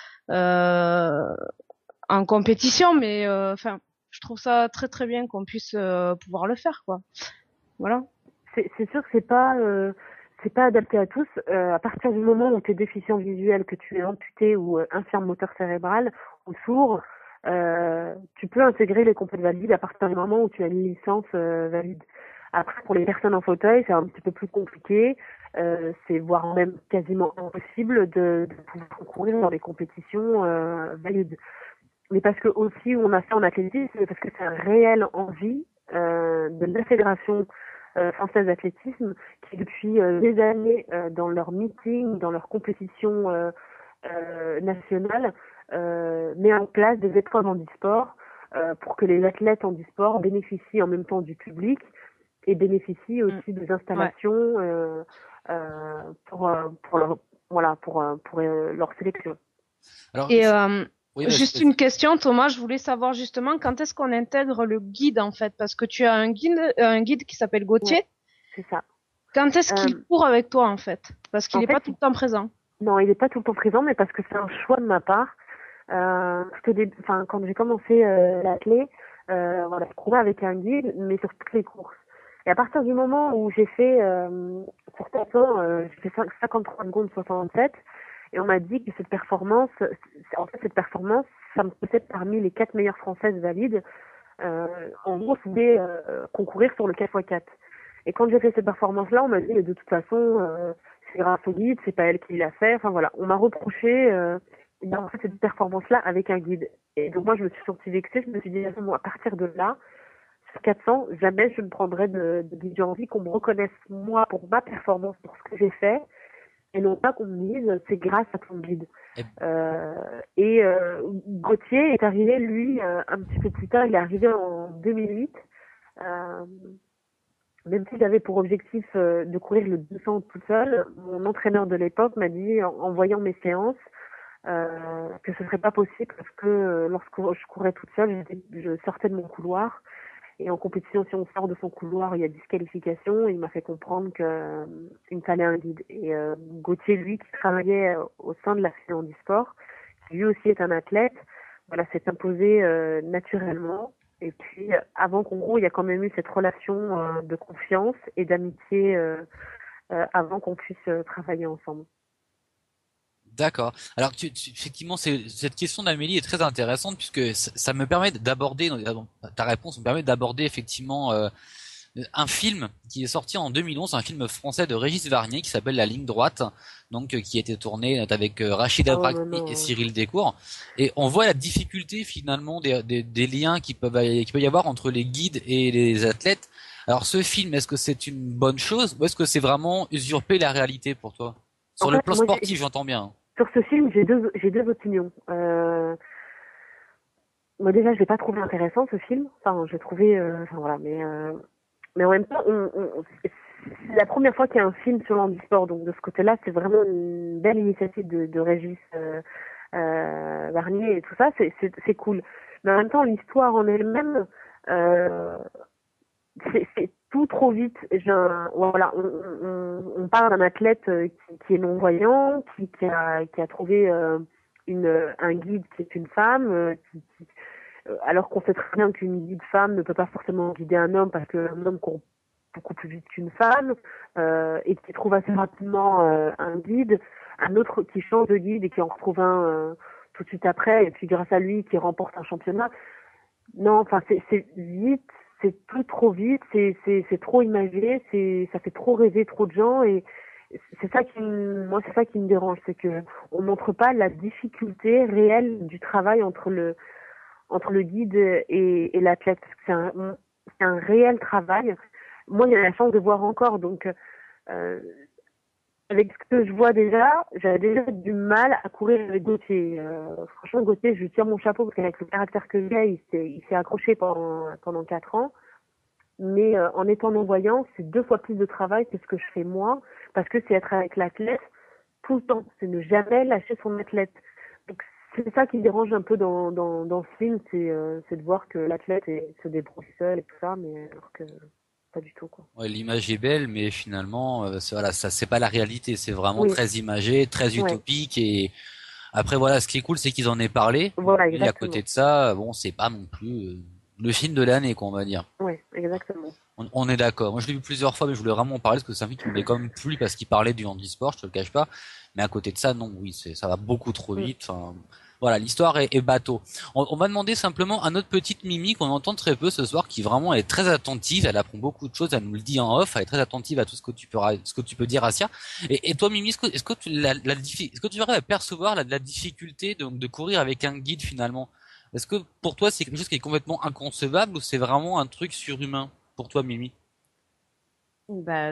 en compétition, mais enfin, je trouve ça très très bien qu'on puisse pouvoir le faire, quoi. Voilà. C'est sûr que c'est pas adapté à tous. À partir du moment où tu es déficient visuel, que tu es amputé ou infirme moteur cérébral ou sourd, tu peux intégrer les compètes valides à partir du moment où tu as une licence valide. Après, pour les personnes en fauteuil, c'est un petit peu plus compliqué. C'est voire même quasiment impossible de pouvoir concourir dans les compétitions valides. Mais parce que aussi, on a ça en athlétisme, parce que c'est un réel envie de la fédération française d'athlétisme qui depuis des années dans leurs meetings, dans leurs compétitions nationales, met en place des épreuves handisport pour que les athlètes handisport bénéficient en même temps du public et bénéficient aussi des installations pour leur, voilà, pour leur sélection. Alors, Et oui, vas-y, juste vas-y. une question, Thomas, je voulais savoir justement quand est-ce qu'on intègre le guide en fait, parce que tu as un guide qui s'appelle Gauthier. Ouais, c'est ça. Quand est-ce qu'il court avec toi en fait? Parce qu'il En n'est fait, pas tout le temps présent. non, il n'est pas tout le temps présent, mais parce que c'est un choix de ma part. Quand j'ai commencé l'athlé, voilà, je courais avec un guide, mais sur toutes les courses. Et à partir du moment où j'ai fait, sur 4 ans, j'ai fait 53 secondes 67, et on m'a dit que cette performance, ça me faisait parmi les 4 meilleures françaises valides. En gros, c'était concourir sur le 4x4. Et quand j'ai fait cette performance-là, on m'a dit, mais de toute façon, c'est grâce au guide, c'est pas elle qui l'a fait. Enfin voilà, on m'a reproché d'avoir fait cette performance-là avec un guide. Et donc moi, je me suis sentie vexée. Je me suis dit, moi, à partir de là, sur 400, jamais je ne prendrai de guide. J'ai envie qu'on me reconnaisse, moi, pour ma performance, pour ce que j'ai fait, et non pas qu'on me dise, c'est grâce à ton guide. Gauthier est arrivé, lui, un petit peu plus tard. Il est arrivé en 2008. Même si j'avais pour objectif de courir le 200 toute seule, mon entraîneur de l'époque m'a dit, en voyant mes séances, que ce serait pas possible parce que lorsque je courais toute seule, je sortais de mon couloir. Et en compétition, si on sort de son couloir, il y a disqualification. Et il m'a fait comprendre que il me fallait un guide. Et Gauthier, lui, qui travaillait au sein de la Fédération du sport, qui lui aussi est un athlète, voilà, s'est imposé naturellement. Et puis, avant qu'en gros, il y a quand même eu cette relation de confiance et d'amitié avant qu'on puisse travailler ensemble. D'accord. Alors, effectivement, cette question d'Amélie est très intéressante puisque ça me permet d'aborder, ta réponse me permet d'aborder effectivement un film qui est sorti en 2011, un film français de Régis Varnier qui s'appelle La Ligne droite, donc qui a été tourné avec Rachida Brakni et Cyril Descours, et on voit la difficulté finalement des liens qui peut y avoir entre les guides et les athlètes. Alors, ce film, est-ce que c'est une bonne chose ou est-ce que c'est vraiment usurper la réalité pour toi? Sur le plan sportif, j'entends bien. Sur ce film, j'ai deux opinions. Moi déjà, je l'ai pas trouvé intéressant ce film. Enfin, j'ai trouvé, voilà, mais en même temps, c'est la première fois qu'il y a un film sur l'handisport. Donc de ce côté-là, c'est vraiment une belle initiative de Régis Varnier et tout ça. C'est cool. Mais en même temps, l'histoire en elle-même, c'est tout trop vite. Voilà, on parle d'un athlète qui est non-voyant, qui a trouvé un guide qui est une femme, alors qu'on sait très bien qu'une guide femme ne peut pas forcément guider un homme parce qu'un homme court beaucoup plus vite qu'une femme, et qui trouve assez rapidement un guide, un autre qui change de guide et qui en retrouve un tout de suite après, et puis grâce à lui qui remporte un championnat. Non, enfin c'est vite, c'est tout trop vite, c'est trop imagé, ça fait trop rêver trop de gens, et c'est ça qui me dérange, c'est que on montre pas la difficulté réelle du travail entre le guide et l'athlète, parce que c'est un réel travail. Moi, il y a la chance de voir encore, donc avec ce que je vois déjà, j'avais déjà du mal à courir avec Gauthier. Franchement, Gauthier, je lui tire mon chapeau parce qu'avec le caractère que j'ai, il s'est accroché pendant 4 ans. Mais en étant non-voyant, c'est 2 fois plus de travail que ce que je fais moi, parce que c'est être avec l'athlète tout le temps, c'est ne jamais lâcher son athlète. Donc c'est ça qui me dérange un peu dans ce film, c'est de voir que l'athlète se débrouille seul et tout ça, mais alors que pas du tout, quoi. Ouais, l'image est belle, mais finalement, voilà, ça c'est pas la réalité. C'est vraiment Oui. très imagé, très utopique. Et après, voilà, ce qui est cool, c'est qu'ils en aient parlé. Voilà, Et à côté de ça, bon, c'est pas non plus le film de l'année, quoi, on va dire. Oui, exactement. On est d'accord. Moi, je l'ai vu plusieurs fois, mais je voulais vraiment en parler parce que c'est un film qui m'est quand même plu parce qu'il parlait du handisport, je te le cache pas. Mais à côté de ça, non, oui, ça va beaucoup trop vite. Enfin, voilà, l'histoire est bateau. On va demander simplement à notre petite Mimi qu'on entend très peu ce soir, qui vraiment est très attentive. Elle apprend beaucoup de choses. Elle nous le dit en off. Elle est très attentive à tout ce que tu peux dire, Asia. Et toi, Mimi, est-ce que tu arrives à percevoir la difficulté de courir avec un guide finalement? Est-ce que pour toi c'est quelque chose qui est complètement inconcevable ou c'est vraiment un truc surhumain pour toi, Mimi? Bah,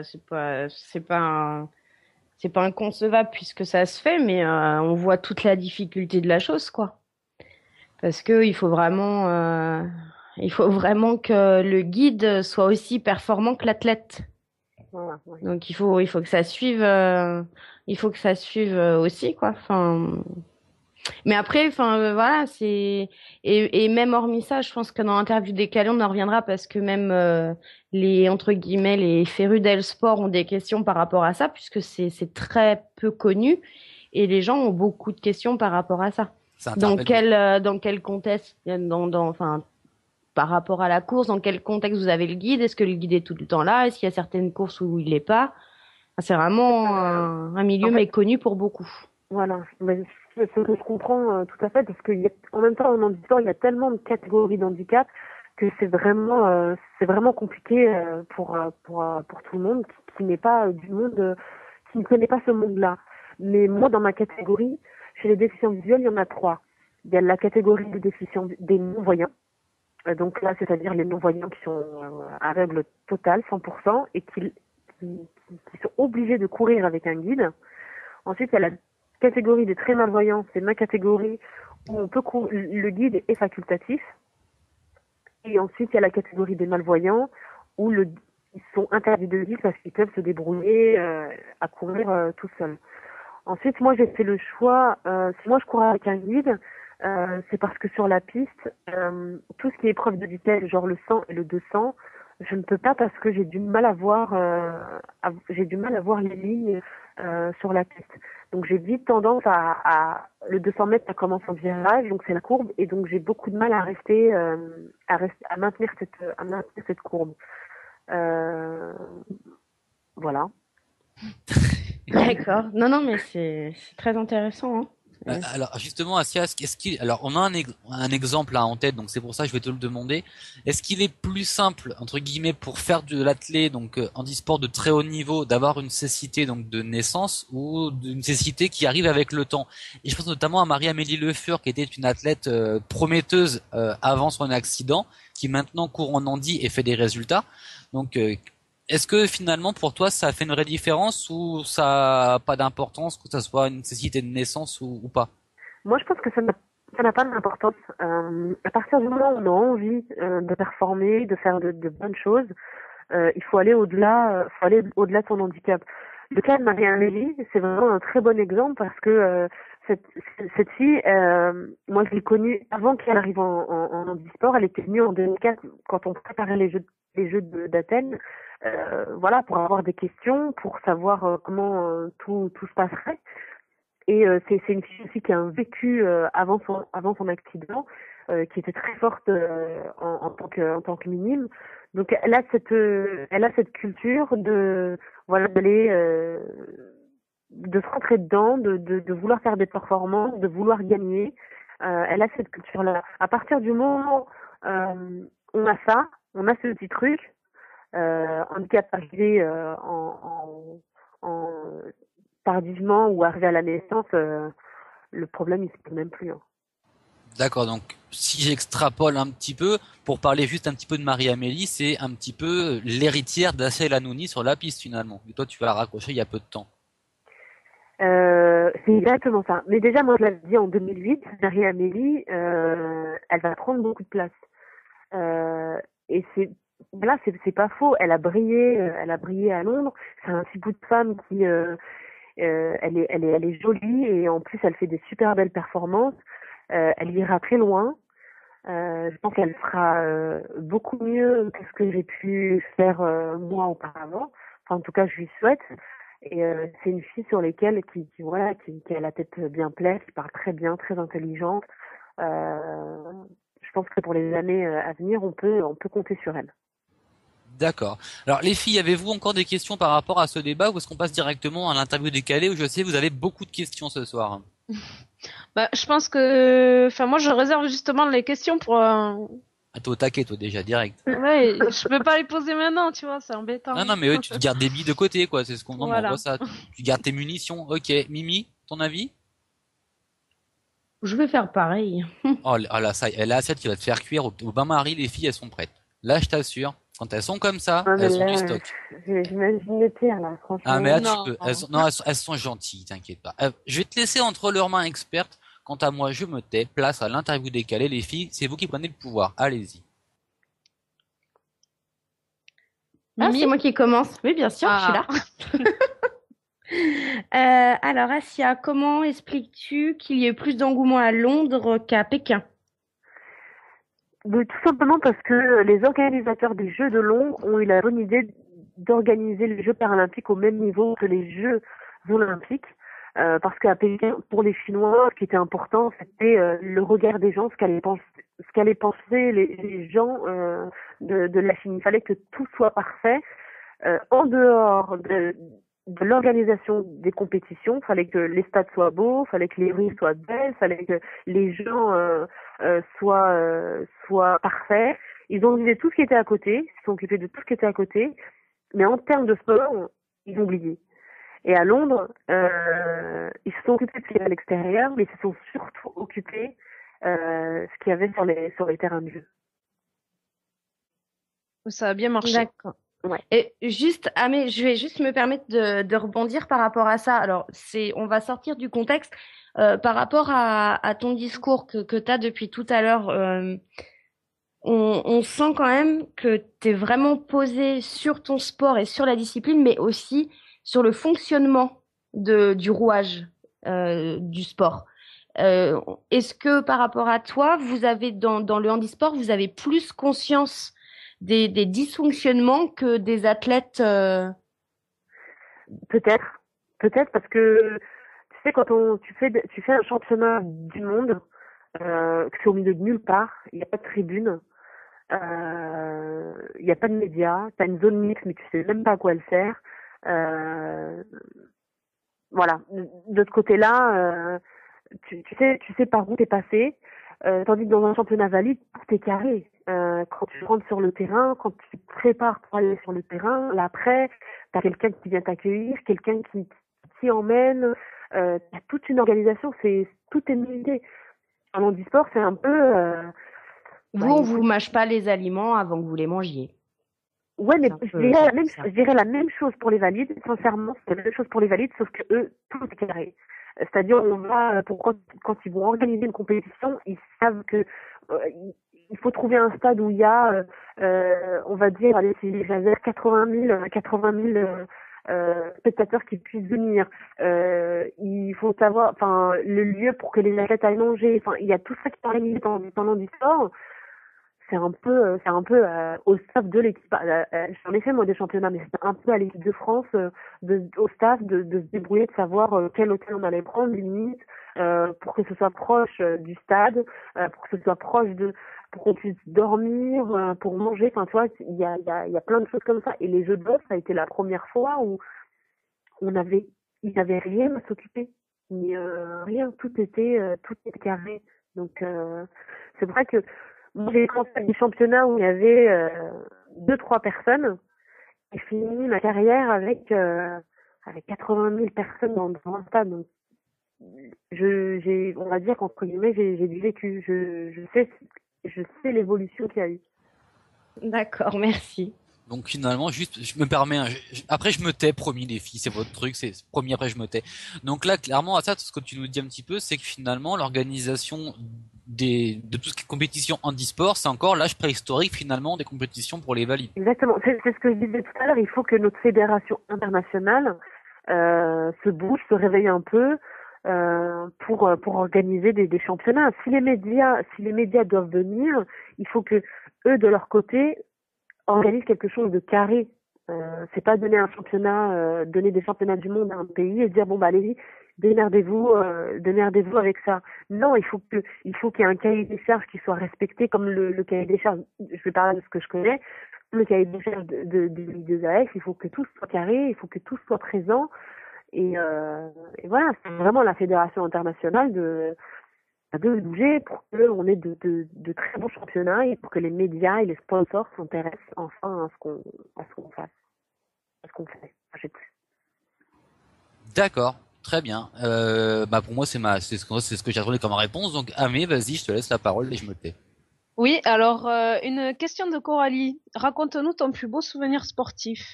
c'est pas inconcevable puisque ça se fait, mais on voit toute la difficulté de la chose, quoi. Parce que il faut vraiment il faut vraiment que le guide soit aussi performant que l'athlète. Voilà, ouais. Donc il faut que ça suive, il faut que ça suive aussi quoi. Enfin, mais après, enfin voilà, et même hormis ça, je pense que dans l'interview décalée, on en reviendra parce que même les entre guillemets les férus d'El Sport ont des questions par rapport à ça puisque c'est très peu connu et les gens ont beaucoup de questions par rapport à ça. Ça interpelle. Dans quel contexte, enfin par rapport à la course, dans quel contexte vous avez le guide? Est-ce que le guide est tout le temps là? Est-ce qu'il y a certaines courses où il n'est pas? Enfin, c'est vraiment un milieu En fait, méconnu pour beaucoup. voilà. Mais ce que je comprends tout à fait, parce qu'en même temps, en handisport, il y a tellement de catégories d'handicap que c'est vraiment compliqué pour tout le monde qui n'est pas du monde, qui ne connaît pas ce monde-là. Mais moi, dans ma catégorie, chez les déficients visuels, il y en a 3. Il y a la catégorie des déficients, des non-voyants. Donc là, c'est-à-dire les non-voyants qui sont aveugles total, 100%, et qui sont obligés de courir avec un guide. Ensuite, il y a la catégorie des très malvoyants, c'est ma catégorie où le guide est facultatif. Et ensuite, il y a la catégorie des malvoyants où ils sont interdits de guide parce qu'ils peuvent se débrouiller à courir tout seuls. Ensuite, moi, j'ai fait le choix, si moi je cours avec un guide, c'est parce que sur la piste, tout ce qui est épreuve de vitesse, genre le 100 et le 200, je ne peux pas parce que j'ai du mal à voir, les lignes sur la piste. Donc j'ai vite tendance le 200 mètres, ça commence en virage, donc c'est la courbe, et donc j'ai beaucoup de mal à à maintenir cette courbe. Voilà. D'accord. Non, non, mais c'est très intéressant. Hein. Alors justement, Asia, alors on a un exemple là en tête, donc c'est pour ça que je vais te le demander. Est-ce qu'il est plus simple entre guillemets pour faire de l'athlé, donc handisport de très haut niveau, d'avoir une cécité donc de naissance ou d'une cécité qui arrive avec le temps? Et je pense notamment à Marie-Amélie Le Fur, qui était une athlète prometteuse avant son accident, qui maintenant court en handi et fait des résultats. Donc est-ce que finalement pour toi ça fait une vraie différence ou ça a pas d'importance que ça soit une nécessité de naissance ou pas? Moi, je pense que ça n'a pas d'importance. À partir du moment où on a envie de performer, de faire de bonnes choses, il faut aller au-delà, de son handicap. Le cas de Marie-Amélie, c'est vraiment un très bon exemple parce que cette fille, moi je l'ai connue avant qu'elle arrive en handisport. Elle était venue en 2004 quand on préparait les Jeux d'Athènes. Voilà, pour avoir des questions, pour savoir comment tout se passerait. Et c'est une fille aussi qui a un vécu avant son accident, qui était très forte en tant que minime. Donc elle a cette culture de d'aller de se rentrer dedans, de vouloir faire des performances, de vouloir gagner. Elle a cette culture-là. À partir du moment on a ça, on a ce petit truc. Handicap arrivé tardivement ou arrivé à la naissance, le problème il se pose même plus. Hein. D'accord, donc si j'extrapole un petit peu, pour parler juste un petit peu de Marie-Amélie, c'est un petit peu l'héritière d'Assel Hanouni sur la piste finalement. Et toi tu vas la raccrocher il y a peu de temps. C'est exactement ça. Mais déjà, moi je l'avais dit en 2008, Marie-Amélie, elle va prendre beaucoup de place. Et c'est pas faux. Elle a brillé à Londres. C'est un petit bout de femme qui, elle est jolie et en plus elle fait des super belles performances. Elle ira très loin. Je pense qu'elle fera beaucoup mieux que ce que j'ai pu faire moi auparavant. Enfin, en tout cas, je lui souhaite. Et c'est une fille sur laquelle qui a la tête bien pleine, qui parle très bien, très intelligente. Je pense que pour les années à venir, on peut compter sur elle. D'accord. Alors les filles, avez-vous encore des questions par rapport à ce débat ou est-ce qu'on passe directement à l'interview décalée où je sais vous avez beaucoup de questions ce soir? Bah, je pense que, enfin, moi, je réserve justement les questions pour. Ah, t'es au taquet toi déjà direct. Ouais, je peux pas les poser maintenant, tu vois, c'est embêtant. Non mais ouais, tu te gardes des billes de côté quoi, c'est ce qu'on demande. Voilà. On voit ça. Tu gardes tes munitions. Ok, Mimi, ton avis? Je vais faire pareil. Oh là, ça, elle a celle qui va te faire cuire au bain-marie, les filles elles sont prêtes. Là je t'assure, quand elles sont comme ça, elles sont du stock. J'imagine le pire là, franchement. Ah mais là Non. tu peux. Elles sont gentilles, t'inquiète pas. Je vais te laisser entre leurs mains expertes. Quant à moi, je me tais. Place à l'interview décalée, les filles. C'est vous qui prenez le pouvoir. Allez-y. Ah, Mimi? c'est moi qui commence. Oui, bien sûr, je suis Ah. là. Alors, Asia, comment expliques-tu qu'il y ait plus d'engouement à Londres qu'à Pékin? Tout simplement parce que les organisateurs des Jeux de Londres ont eu la bonne idée d'organiser les Jeux paralympiques au même niveau que les Jeux olympiques. Parce qu'à Pékin, pour les Chinois, ce qui était important, c'était le regard des gens, ce qu'allaient penser les gens de la Chine. Il fallait que tout soit parfait. En dehors de l'organisation des compétitions, fallait que les stades soient beaux, fallait que les rues soient belles, fallait que les gens soient parfaits. Ils ont visé tout ce qui était à côté, ils se sont occupés de tout ce qui était à côté, mais en termes de sport, ils ont oublié. Et à Londres, ils se sont occupés de ce qu'il y avait à l'extérieur, mais ils se sont surtout occupés ce qu'il y avait sur les terrains de jeu. Ça a bien marché. D'accord. Ouais. Et juste, mais je vais juste me permettre de rebondir par rapport à ça. Alors, on va sortir du contexte par rapport à ton discours que tu as depuis tout à l'heure. On sent quand même que tu es vraiment posé sur ton sport et sur la discipline, mais aussi sur le fonctionnement du rouage du sport. Est-ce que par rapport à toi, vous avez dans le handisport, vous avez plus conscience des dysfonctionnements que des athlètes Peut-être parce que tu sais quand tu fais un championnat du monde, que c'est au milieu de nulle part, il n'y a pas de tribune, il n'y a pas de médias, t'as une zone mixte mais tu sais même pas à quoi elle sert. Voilà. De ce côté-là, tu sais par où t'es passé, tandis que dans un championnat valide, tout est carré. Quand tu rentres sur le terrain, quand tu te prépares pour aller sur le terrain, là après, t'as quelqu'un qui vient t'accueillir, quelqu'un qui emmène, t'as toute une organisation, tout est milité. En handisport, c'est un peu, vous, on vous mâche pas les aliments avant que vous les mangiez. ouais, mais ça. je dirais la même chose pour les valides. Sincèrement, c'est la même chose pour les valides, sauf que eux, tout est carré. C'est-à-dire, on va, quand ils vont organiser une compétition, ils savent que il faut trouver un stade où il y a, on va dire, allez, si j'avais 80 000 spectateurs qui puissent venir. Il faut savoir, enfin, le lieu pour que les athlètes aillent manger. Enfin, il y a tout ça qui est organisé pendant du sport. C'est un peu au staff de l'équipe. J'en ai fait moi des championnats, mais c'était un peu à l'équipe de France, au staff de se débrouiller, de savoir quel hôtel on allait prendre, limite, pour que ce soit proche du stade, pour que ce soit pour qu'on puisse dormir, pour manger. Enfin, tu vois, il y a plein de choses comme ça. Et les Jeux de golf, ça a été la première fois où ils n'avaient rien à s'occuper, mais rien, tout était carré. Donc c'est vrai que moi, j'ai commencé avec des championnats où il y avait 2-3 personnes et fini ma carrière avec 80 000 personnes dans un stade. Donc, on va dire qu'entre guillemets, j'ai du vécu. Je sais l'évolution qu'il y a eu. D'accord, merci. Donc finalement, juste, je me permets, après je me tais, promis les filles, c'est votre truc, c'est promis, après je me tais. Donc là, clairement, à ça, ce que tu nous dis un petit peu, c'est que finalement, l'organisation de tout ce qui est compétition handisport, c'est encore l'âge préhistorique finalement des compétitions pour les valides. Exactement, c'est ce que je disais tout à l'heure, il faut que notre fédération internationale se bouge, se réveille un peu pour organiser des championnats. Si les médias doivent venir, il faut que eux de leur côté organise quelque chose de carré. C'est pas donner donner des championnats du monde à un pays et dire bon bah allez-y, démerdez-vous avec ça. Non, il faut qu'il y ait un cahier des charges qui soit respecté comme le cahier des charges. Je vais parler de ce que je connais. Le cahier des charges de AF, il faut que tout soit carré, il faut que tout soit présent et voilà, c'est vraiment la fédération internationale de bouger pour qu'on ait de très bons championnats et pour que les médias et les sponsors s'intéressent enfin à ce qu'on fasse, à ce qu'on fait. D'accord, très bien. Pour moi, c'est ce que j'ai retrouvé comme réponse. Donc, Amé, vas-y, je te laisse la parole et je me tais. Oui, alors une question de Coralie. Raconte-nous ton plus beau souvenir sportif.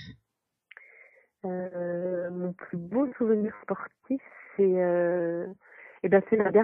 Mon plus beau souvenir sportif, c'est ma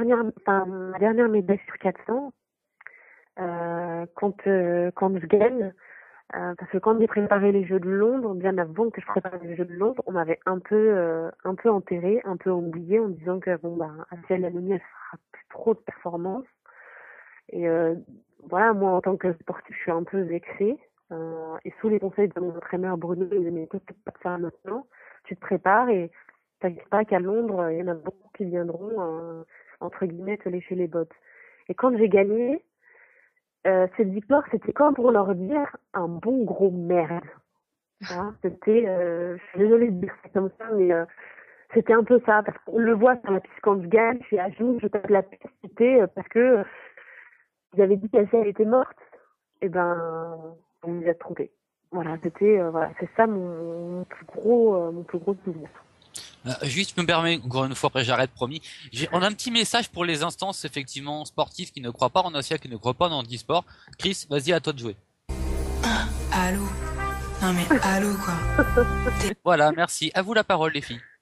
dernière médaille sur 400 quand je gagne Parce que quand j'ai préparé les Jeux de Londres, bien avant que je prépare les Jeux de Londres, on m'avait un peu enterré, un peu oublié en disant que bon bah Asiel Halimi, elle fera plus trop de performances. Et voilà, moi en tant que sportif, je suis un peu vexée. Et sous les conseils de mon entraîneur Bruno, il m'a dit mais peut-être pas faire maintenant. Tu te prépares et t'inquiète pas qu'à Londres, il y en a beaucoup qui viendront entre guillemets te lécher les bottes. Et quand j'ai gagné, cette victoire, c'était comme pour leur dire un bon gros merde. Hein, c'était, je suis désolée de dire ça comme ça, mais c'était un peu ça, parce qu'on le voit sur la piste quand je gagne, je suis à genoux, je tape la piste, c'était parce que ils avaient dit qu'elle était morte. Et ben, on nous a trompés. Voilà, c'était, voilà, c'est ça mon plus gros souvenir. Juste, je me permets, encore une fois, après j'arrête, promis. On a un petit message pour les instances, effectivement, sportives qui ne croient pas en Asia, qui ne croient pas en e-sport. Chris, vas-y, à toi de jouer. Allô? Non mais allô quoi. Voilà, merci. À vous la parole, les filles.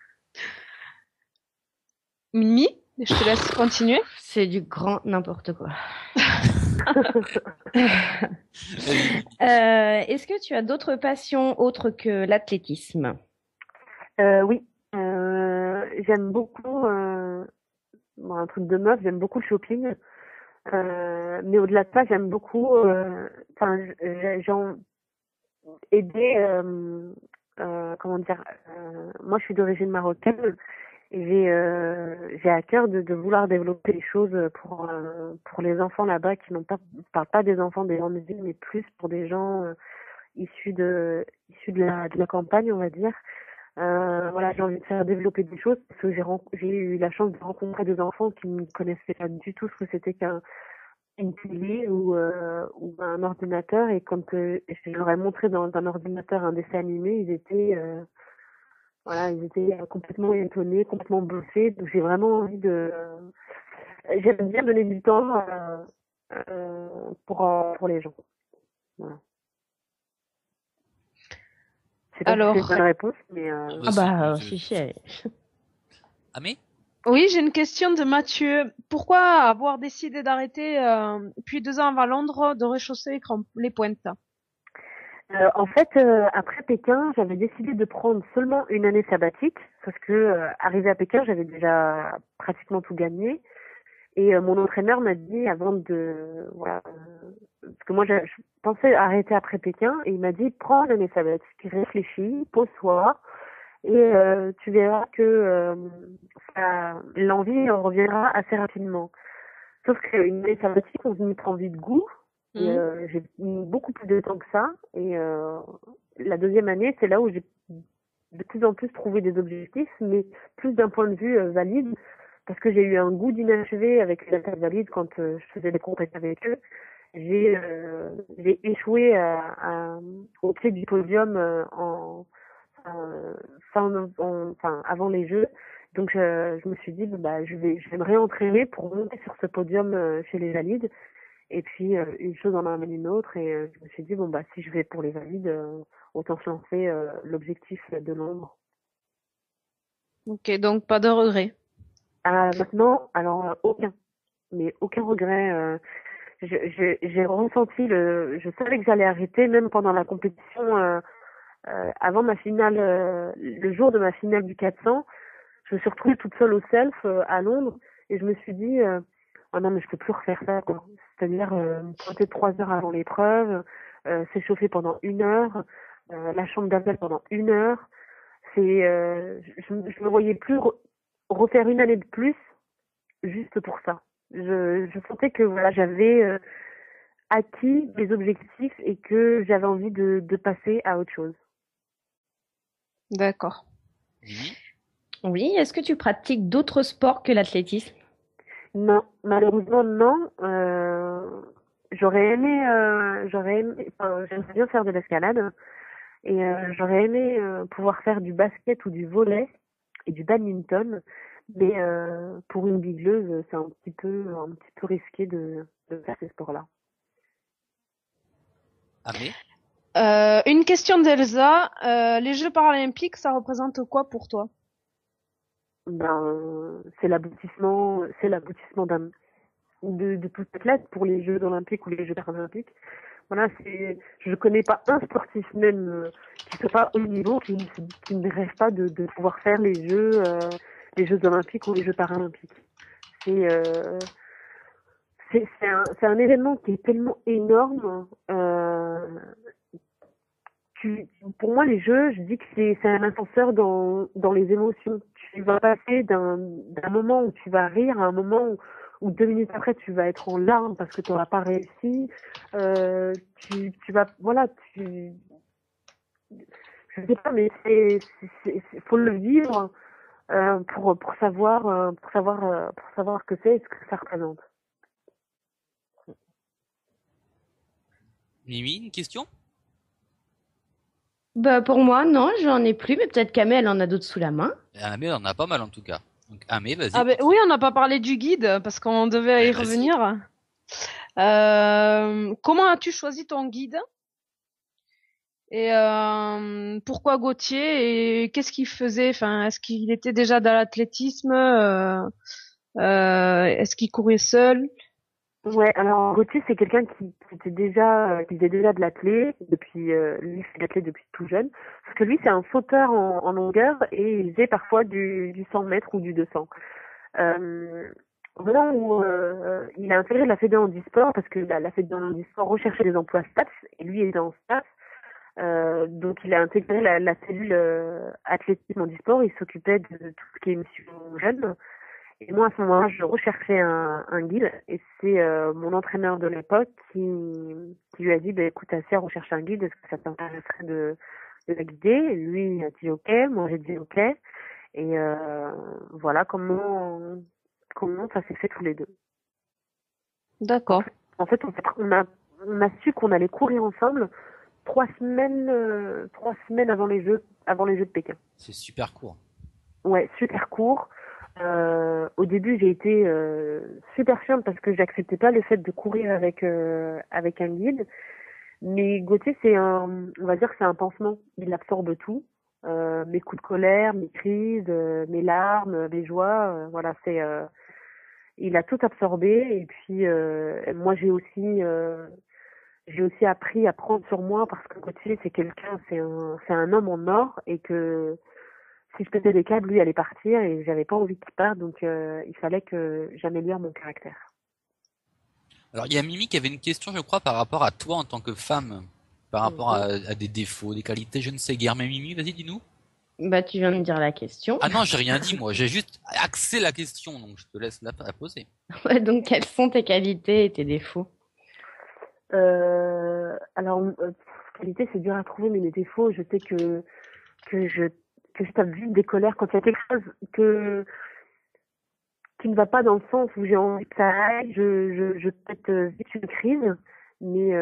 Mimi, je te laisse continuer. C'est du grand n'importe quoi. Est-ce que tu as d'autres passions autres que l'athlétisme? Oui, j'aime beaucoup, bon, un truc de meuf, j'aime beaucoup le shopping. Mais au-delà de ça, j'aime beaucoup, enfin, j'ai aider, comment dire, moi je suis d'origine marocaine et j'ai à cœur de vouloir développer les choses pour les enfants là-bas qui n'ont pas, je parle pas des enfants des grandes villes, mais plus pour des gens issus de la campagne, on va dire. Voilà, j'ai envie de faire développer des choses parce que j'ai eu la chance de rencontrer des enfants qui ne connaissaient pas du tout ce que c'était qu'une télé ou un ordinateur, et quand je leur ai montré dans un ordinateur un dessin animé, ils étaient complètement étonnés, complètement bluffés. Donc j'ai vraiment envie j'aime bien donner du temps pour les gens. Voilà. C'est pas Alors, si c'est une bonne réponse, mais Si. Amé? oui, j'ai une question de Mathieu. Pourquoi avoir décidé d'arrêter, puis 2 ans avant Londres, de rechausser les pointes? En fait, après Pékin, j'avais décidé de prendre seulement une année sabbatique, parce que arrivé à Pékin, j'avais déjà pratiquement tout gagné. Et mon entraîneur m'a dit voilà, parce que moi je pensais arrêter après Pékin, et il m'a dit prends l'année sabbatique, réfléchis, pose-toi, et tu verras que l'envie reviendra assez rapidement. Sauf qu'une année sabbatique, on y prend vite goût. Et, j'ai mis beaucoup plus de temps que ça, et la deuxième année, c'est là où j'ai de plus en plus trouvé des objectifs, mais plus d'un point de vue valide, parce que j'ai eu un goût d'inachevé avec les athlètes valides quand je faisais des compétitions avec eux. J'ai échoué au pied du podium avant les Jeux. Donc je me suis dit je vais me réentraîner pour monter sur ce podium chez les valides. Et puis une chose en amène une autre, et je me suis dit si je vais pour les valides, autant se lancer l'objectif de Londres. Ok, donc pas de regret. Maintenant, alors aucun regret. J'ai ressenti je savais que j'allais arrêter même pendant la compétition, avant ma finale, le jour de ma finale du 400. Je me suis retrouvée toute seule au self à Londres, et je me suis dit oh non, mais je peux plus refaire ça, quoi. C'est-à-dire me pointer 3 heures avant l'épreuve, s'échauffer pendant 1 heure, la chambre d'appel pendant 1 heure. Je me voyais plus refaire une année de plus juste pour ça. Je sentais que voilà, j'avais acquis des objectifs et que j'avais envie de passer à autre chose. D'accord. Oui, est-ce que tu pratiques d'autres sports que l'athlétisme? Non, malheureusement non. J'aurais aimé, j'aimerais bien faire de l'escalade, et j'aurais aimé pouvoir faire du basket ou du volley et du badminton, mais pour une bigleuse, c'est un petit peu risqué de faire ces sports-là. Amé? Une question d'Elsa. Les Jeux paralympiques, ça représente quoi pour toi? C'est l'aboutissement de tout athlète pour les Jeux olympiques ou les Jeux paralympiques. Voilà, je connais pas un sportif même qui soit pas au niveau, qui ne rêve pas de pouvoir faire les Jeux olympiques ou les Jeux paralympiques. C'est c'est un événement qui est tellement énorme. Pour moi, les jeux, je dis que c'est un ascenseur dans les émotions. Tu vas passer d'un moment où tu vas rire à un moment où 2 minutes après tu vas être en larmes parce que tu n'auras pas réussi. Tu vas, voilà, je sais pas, mais faut le vivre pour savoir ce que c'est et ce que ça représente. Mimi, une question? Bah, pour moi, non, j'en ai plus, mais peut-être qu'Amé, elle en a d'autres sous la main. Amé, on en a pas mal en tout cas. Donc Amé, vas-y. Ah ben oui, on n'a pas parlé du guide parce qu'on devait y Vas-y. revenir. Comment as-tu choisi ton guide? Et pourquoi Gauthier? Et qu'est-ce qu'il faisait? Enfin, est-ce qu'il était déjà dans l'athlétisme? Est-ce qu'il courait seul? Ouais, alors Gauthier, c'est quelqu'un qui faisait déjà de l'athlé depuis, lui, il fait de l'athlé depuis tout jeune. Parce que lui, c'est un sauteur en longueur et il faisait parfois du 100 mètres ou du 200. Au moment où il a intégré la Fédé Handisport, parce que la Fédé Handisport recherchait des emplois STAPS, et lui était en STAPS, donc il a intégré la cellule athlétisme handisport, il s'occupait de tout ce qui est mission jeune. Et moi, à ce moment-là, je recherchais un guide et c'est mon entraîneur de l'époque qui lui a dit, bah, écoute, Assia recherche un guide, est-ce que ça t'intéresserait de la guider? Et lui, il a dit OK, moi j'ai dit OK. Et voilà comment ça s'est fait tous les deux. D'accord. En fait, on a su qu'on allait courir ensemble 3 semaines avant les Jeux de Pékin. C'est super court. Ouais, super court. Au début, j'ai été super chiante parce que j'acceptais pas le fait de courir avec un guide. Mais Gauthier, on va dire que c'est un pansement. Il absorbe tout. Mes coups de colère, mes crises, mes larmes, mes joies. Voilà, il a tout absorbé. Et puis moi, j'ai aussi appris à prendre sur moi parce que Gauthier, c'est un homme en or et que si je pétais des câbles, lui allait partir et j'avais pas envie qu'il parte, donc il fallait que j'améliore mon caractère. Alors il y a Mimi qui avait une question, je crois, par rapport à toi en tant que femme, par rapport à des défauts, des qualités, je ne sais guère. Mais Mimi, vas-y, dis-nous. Bah, tu viens de me dire la question. Ah non, j'ai rien dit, moi. J'ai juste axé la question, donc je te laisse la poser. Ouais, donc, quelles sont tes qualités et tes défauts? Alors, qualité, c'est dur à trouver, mais mes défauts, je sais que je tape vite des colères quand il y a quelque chose qui ne va pas dans le sens où j'ai envie que ça aille, je pète vite une crise, mais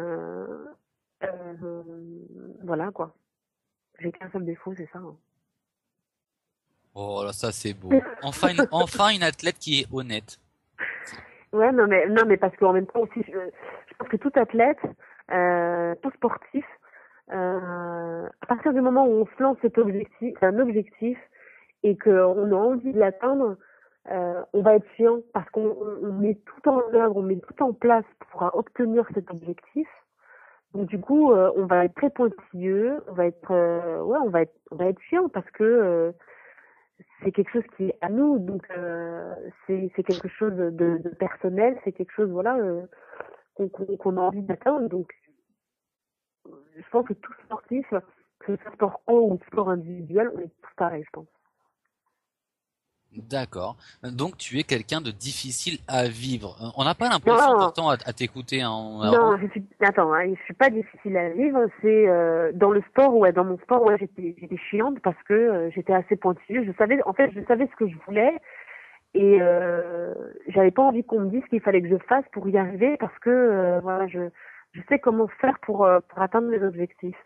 voilà quoi. J'ai qu'un seul défaut, c'est ça. Hein. Oh là, ça c'est beau. Enfin une athlète qui est honnête. Ouais, non mais parce qu'en même temps aussi, je pense que tout athlète, tout sportif, à partir du moment où on se lance un objectif et qu'on a envie de l'atteindre, on va être chiant parce qu'on met tout en œuvre, on met tout en place pour obtenir cet objectif. Donc du coup, on va être très pointilleux, on va être chiant parce que c'est quelque chose qui est à nous, donc c'est quelque chose de personnel, c'est quelque chose voilà qu'on a envie d'atteindre. Donc je pense que tout sportif, que ce soit sport co ou sport individuel, on est tous pareils, je pense. D'accord. Donc tu es quelqu'un de difficile à vivre. On n'a pas l'impression pourtant à t'écouter. Hein. Non, je suis pas difficile à vivre. C'est dans le sport, ouais, dans mon sport, ouais, j'étais chiante parce que j'étais assez pointilleuse. Je savais ce que je voulais et j'avais pas envie qu'on me dise qu'il fallait que je fasse pour y arriver parce que voilà, je sais comment faire pour atteindre mes objectifs.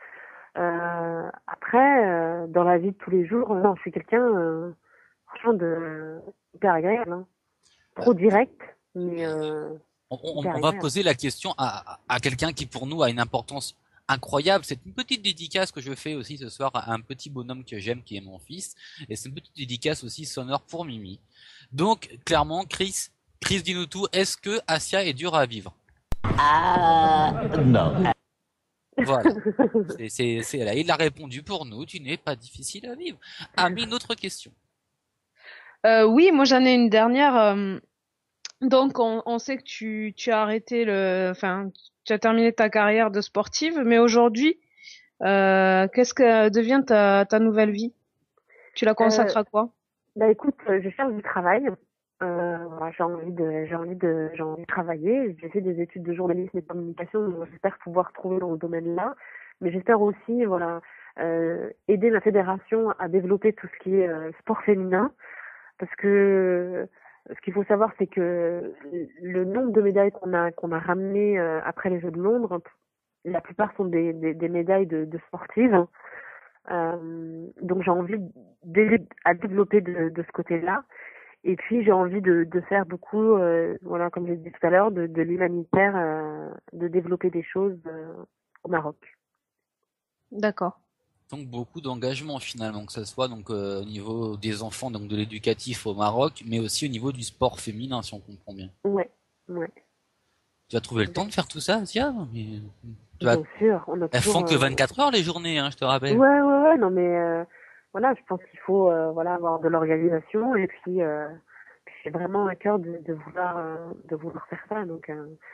Après, dans la vie de tous les jours, non, je suis quelqu'un franchement hyper agréable, hein. Trop direct, mais on va poser la question à quelqu'un qui pour nous a une importance incroyable. C'est une petite dédicace que je fais aussi ce soir à un petit bonhomme que j'aime qui est mon fils, et c'est une petite dédicace aussi sonore pour Mimi. Donc clairement, Chris, dis-nous tout. Est-ce que Assia est dure à vivre? No. Voilà. Là, il a répondu pour nous. Tu n'es pas difficile à vivre. Ami, une autre question. Oui, moi j'en ai une dernière. Donc on sait que tu as arrêté enfin tu as terminé ta carrière de sportive, mais aujourd'hui, qu'est-ce que devient ta nouvelle vie? Tu la Euh, consacres à quoi? Bah écoute, je cherche du travail. Voilà, j'ai envie de travailler. J'ai fait des études de journalisme et de communication, donc j'espère pouvoir trouver dans ce domaine-là. Mais j'espère aussi, voilà, aider ma fédération à développer tout ce qui est sport féminin, parce que ce qu'il faut savoir, c'est que le nombre de médailles qu'on a ramené après les Jeux de Londres, la plupart sont des médailles de sportives. Donc j'ai envie d'aider à développer de ce côté-là. Et puis j'ai envie de faire beaucoup, voilà, comme j'ai dit tout à l'heure, de l'humanitaire, de développer des choses au Maroc. D'accord. Donc beaucoup d'engagement finalement, que ce soit donc au niveau des enfants, donc de l'éducatif au Maroc, mais aussi au niveau du sport féminin, si on comprend bien. Ouais, ouais. Tu as trouvé le temps de faire tout ça, Asia? Mais tu as... Bien sûr, on a Elles toujours. font que 24 heures les journées, hein, je te rappelle. Ouais, non mais voilà, je pense qu'il faut voilà avoir de l'organisation et puis j'ai vraiment à cœur de vouloir faire ça. Donc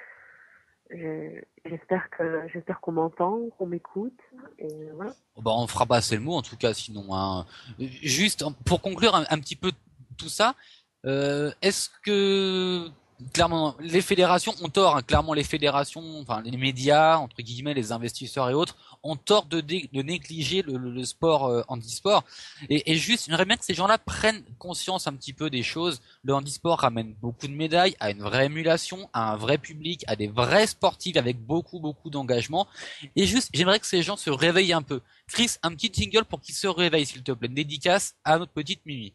j'espère qu'on m'entend, qu'on m'écoute et voilà. Bah, on fera passer le mot en tout cas, sinon. Hein. Juste pour conclure un petit peu tout ça, est-ce que clairement les fédérations ont tort, hein, clairement les fédérations, enfin les médias entre guillemets, les investisseurs et autres ont tort de négliger le sport handisport et juste j'aimerais bien que ces gens-là prennent conscience un petit peu des choses. Le handisport ramène beaucoup de médailles, à une vraie émulation, à un vrai public, à des vrais sportifs avec beaucoup d'engagement et juste j'aimerais que ces gens se réveillent un peu. Chris, un petit jingle pour qu'ils se réveillent s'il te plaît, une dédicace à notre petite Mimi.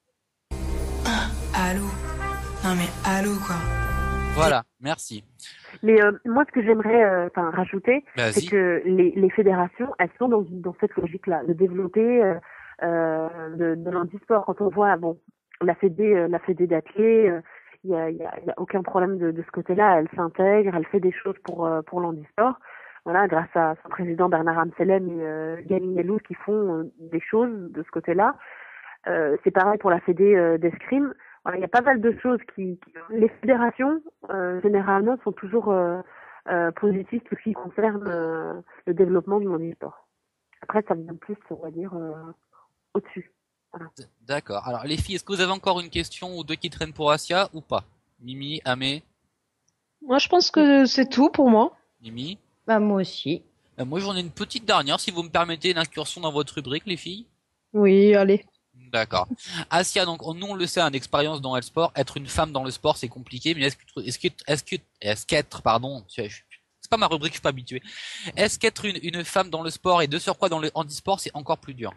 Allô? Non mais allô quoi. Voilà, merci. Mais moi, ce que j'aimerais rajouter, Vas-y. c'est que les fédérations, elles sont dans cette logique-là, de développer de l'handisport. Quand on voit la fédé d'athlée, il y a aucun problème de ce côté-là. Elle s'intègre, elle fait des choses pour l'handisport. Voilà, grâce à son président Bernard Amselem et Gany Melouz qui font des choses de ce côté-là. C'est pareil pour la fédé d'escrime. Voilà, il y a pas mal de choses les fédérations généralement sont toujours positives tout ce qui concerne le développement du handisport. Après, ça vient plus, on va dire, au-dessus. Voilà. D'accord. Alors les filles, est-ce que vous avez encore une question ou deux qui traînent pour Asia ou pas? Mimi, Amé, Moi, je pense que c'est tout pour moi. Mimi. Bah, moi aussi. Moi j'en ai une petite dernière, si vous me permettez, une incursion dans votre rubrique, les filles. Oui, allez. D'accord. Asia, donc nous on le sait, une expérience dans le sport, être une femme dans le sport c'est compliqué, mais est-ce qu'être, pardon, c'est pas ma rubrique, je suis pas habitué. Est-ce qu'être une femme dans le sport et de surcroît dans le handisport c'est encore plus dur?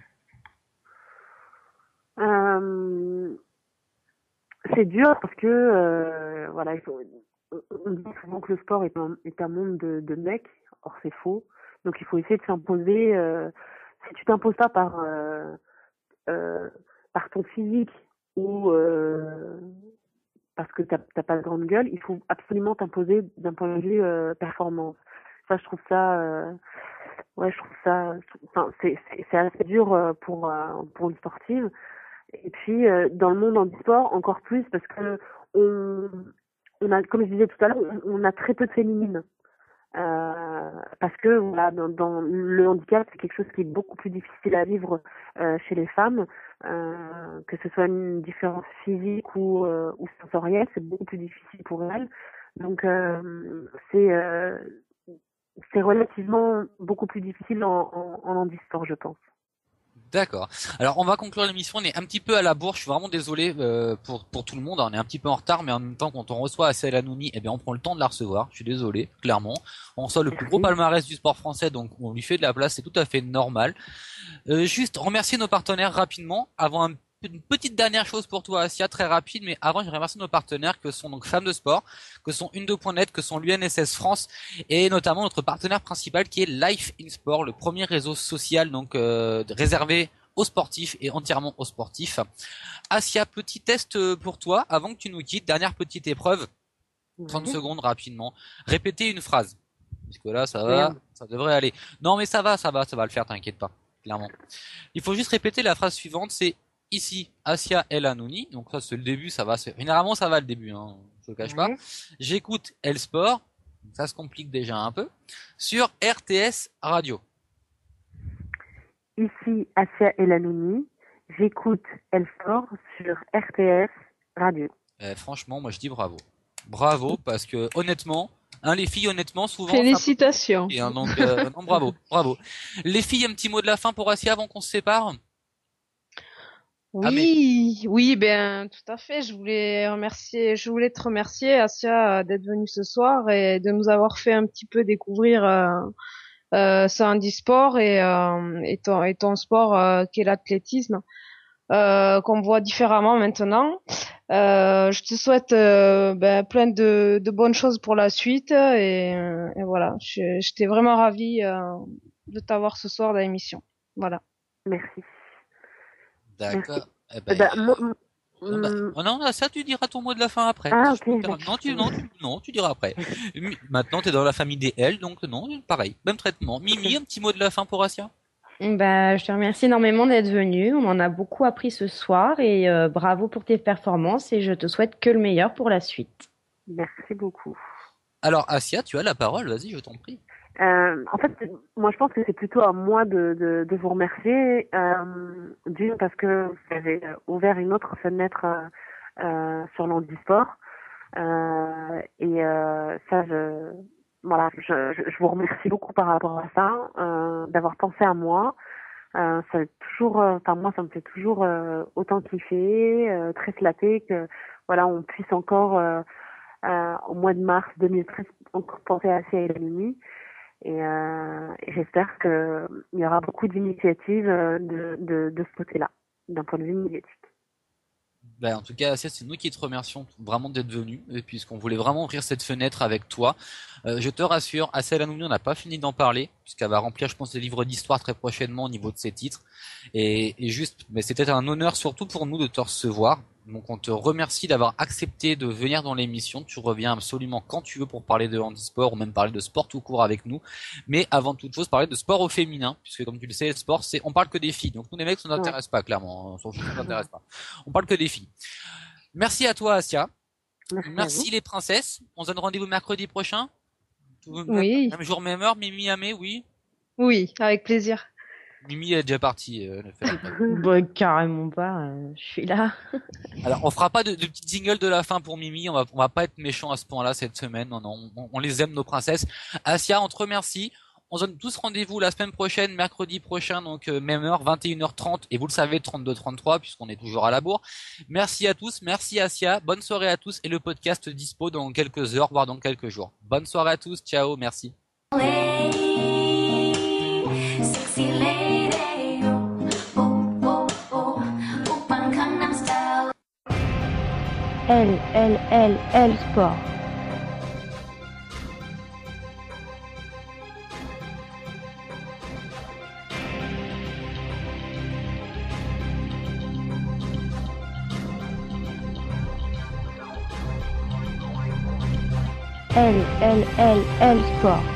C'est dur parce que voilà, on dit souvent que le sport est un monde de mecs, or c'est faux. Donc il faut essayer de s'imposer. Si tu t'imposes pas par ton physique ou parce que t'as pas de grande gueule, il faut absolument t'imposer d'un point de vue performance. Ça, je trouve ça, enfin, c'est assez dur pour une sportive. Et puis dans le monde handisport encore plus parce que on a, comme je disais tout à l'heure, on a très peu de féminines. Parce que voilà, dans le handicap, c'est quelque chose qui est beaucoup plus difficile à vivre chez les femmes, que ce soit une différence physique ou sensorielle, c'est beaucoup plus difficile pour elles. Donc c'est relativement beaucoup plus difficile en handisport, je pense. D'accord. Alors on va conclure l'émission, on est un petit peu à la bourre, je suis vraiment désolé pour tout le monde, on est un petit peu en retard, mais en même temps quand on reçoit Asia Lanouni, eh bien on prend le temps de la recevoir, je suis désolé, clairement. On reçoit le plus gros palmarès du sport français, donc on lui fait de la place, c'est tout à fait normal. Juste remercier nos partenaires rapidement, avant une petite dernière chose pour toi Asia, très rapide, mais avant je remercie nos partenaires que sont donc Femmes de Sport, que sont Une2.net, que sont l'UNSS France et notamment notre partenaire principal qui est Life in Sport, le premier réseau social donc réservé aux sportifs et entièrement aux sportifs. Asia, petit test pour toi avant que tu nous quittes, dernière petite épreuve. 30 secondes rapidement. Répétez une phrase. Parce que là, Merde. ça devrait aller. Non, mais ça va le faire, t'inquiète pas. Clairement. Il faut juste répéter la phrase suivante, c'est ici, Asia El Hanouni. Donc ça, c'est le début, ça va. Généralement, ça va le début, hein. Je le cache pas. Ouais. J'écoute El Sport. Ça se complique déjà un peu. Sur RTS Radio. Ici, Asia Elanouni. J'écoute El Sport sur RTS Radio. Franchement, moi, je dis bravo. Bravo, parce que honnêtement, hein, les filles, honnêtement, souvent. Félicitations. Et, hein, donc, non, bravo. Les filles, un petit mot de la fin pour Asia avant qu'on se sépare. Oui, ben tout à fait. Je voulais te remercier, Asia, d'être venue ce soir et de nous avoir fait un petit peu découvrir ce handisport et ton sport qui est l'athlétisme, qu'on voit différemment maintenant. Je te souhaite plein de bonnes choses pour la suite et voilà. J'étais vraiment ravie de t'avoir ce soir dans l'émission. Voilà. Merci. D'accord. Eh Eh ben, ben, oh non, ça tu diras ton mot de la fin après. Ah, Je ok, te dirai- non, tu diras après. Maintenant, t'es dans la famille des L, donc non, pareil, même traitement. Mimi, un petit mot de la fin pour Asia. Bah, je te remercie énormément d'être venu. On en a beaucoup appris ce soir et bravo pour tes performances et je te souhaite que le meilleur pour la suite. merci beaucoup. Alors, Asia, tu as la parole, vas-y, je t'en prie. En fait, moi, je pense que c'est plutôt à moi de vous remercier. D'une, parce que vous avez ouvert une autre fenêtre sur l'handisport. Ça, je vous remercie beaucoup par rapport à ça, d'avoir pensé à moi. Ça fait toujours, moi, ça me fait toujours autant kiffer, très flatté que voilà, on puisse encore au mois de mars 2013 encore penser à Asia Elanouni. Et j'espère qu'il y aura beaucoup d'initiatives de ce côté-là, d'un point de vue médiatique. Ben, en tout cas, Asia, c'est nous qui te remercions vraiment d'être venu, puisqu'on voulait vraiment ouvrir cette fenêtre avec toi. Je te rassure, Asia Elanouni, on n'a pas fini d'en parler, puisqu'elle va remplir, je pense, des livres d'histoire très prochainement au niveau de ses titres. Et juste, mais c'était un honneur surtout pour nous de te recevoir. Donc on te remercie d'avoir accepté de venir dans l'émission. Tu reviens absolument quand tu veux pour parler de handisport ou même parler de sport tout court avec nous. Mais avant toute chose, parler de sport au féminin, puisque comme tu le sais, le sport, on parle que des filles. Donc nous les mecs, ça nous intéresse pas, clairement. Ça nous intéresse pas. On parle que des filles. Merci à toi, Asia. Merci les princesses. On se donne rendez-vous mercredi prochain. Oui. Même jour, même heure. Mimi, Amé, oui. Oui, avec plaisir. Mimi est déjà partie. Bah, carrément pas, je suis là. Alors, on fera pas de petits jingles de la fin pour Mimi. On va pas être méchants à ce point-là cette semaine. Non, on les aime, nos princesses. Asia, on te remercie. On se donne tous rendez-vous la semaine prochaine, mercredi prochain, donc même heure, 21h30. Et vous le savez, 32-33, puisqu'on est toujours à la bourre. Merci à tous. Merci Asia. Bonne soirée à tous. Et le podcast dispo dans quelques heures, voire dans quelques jours. Bonne soirée à tous. Ciao. Merci. L Sport. L Sport.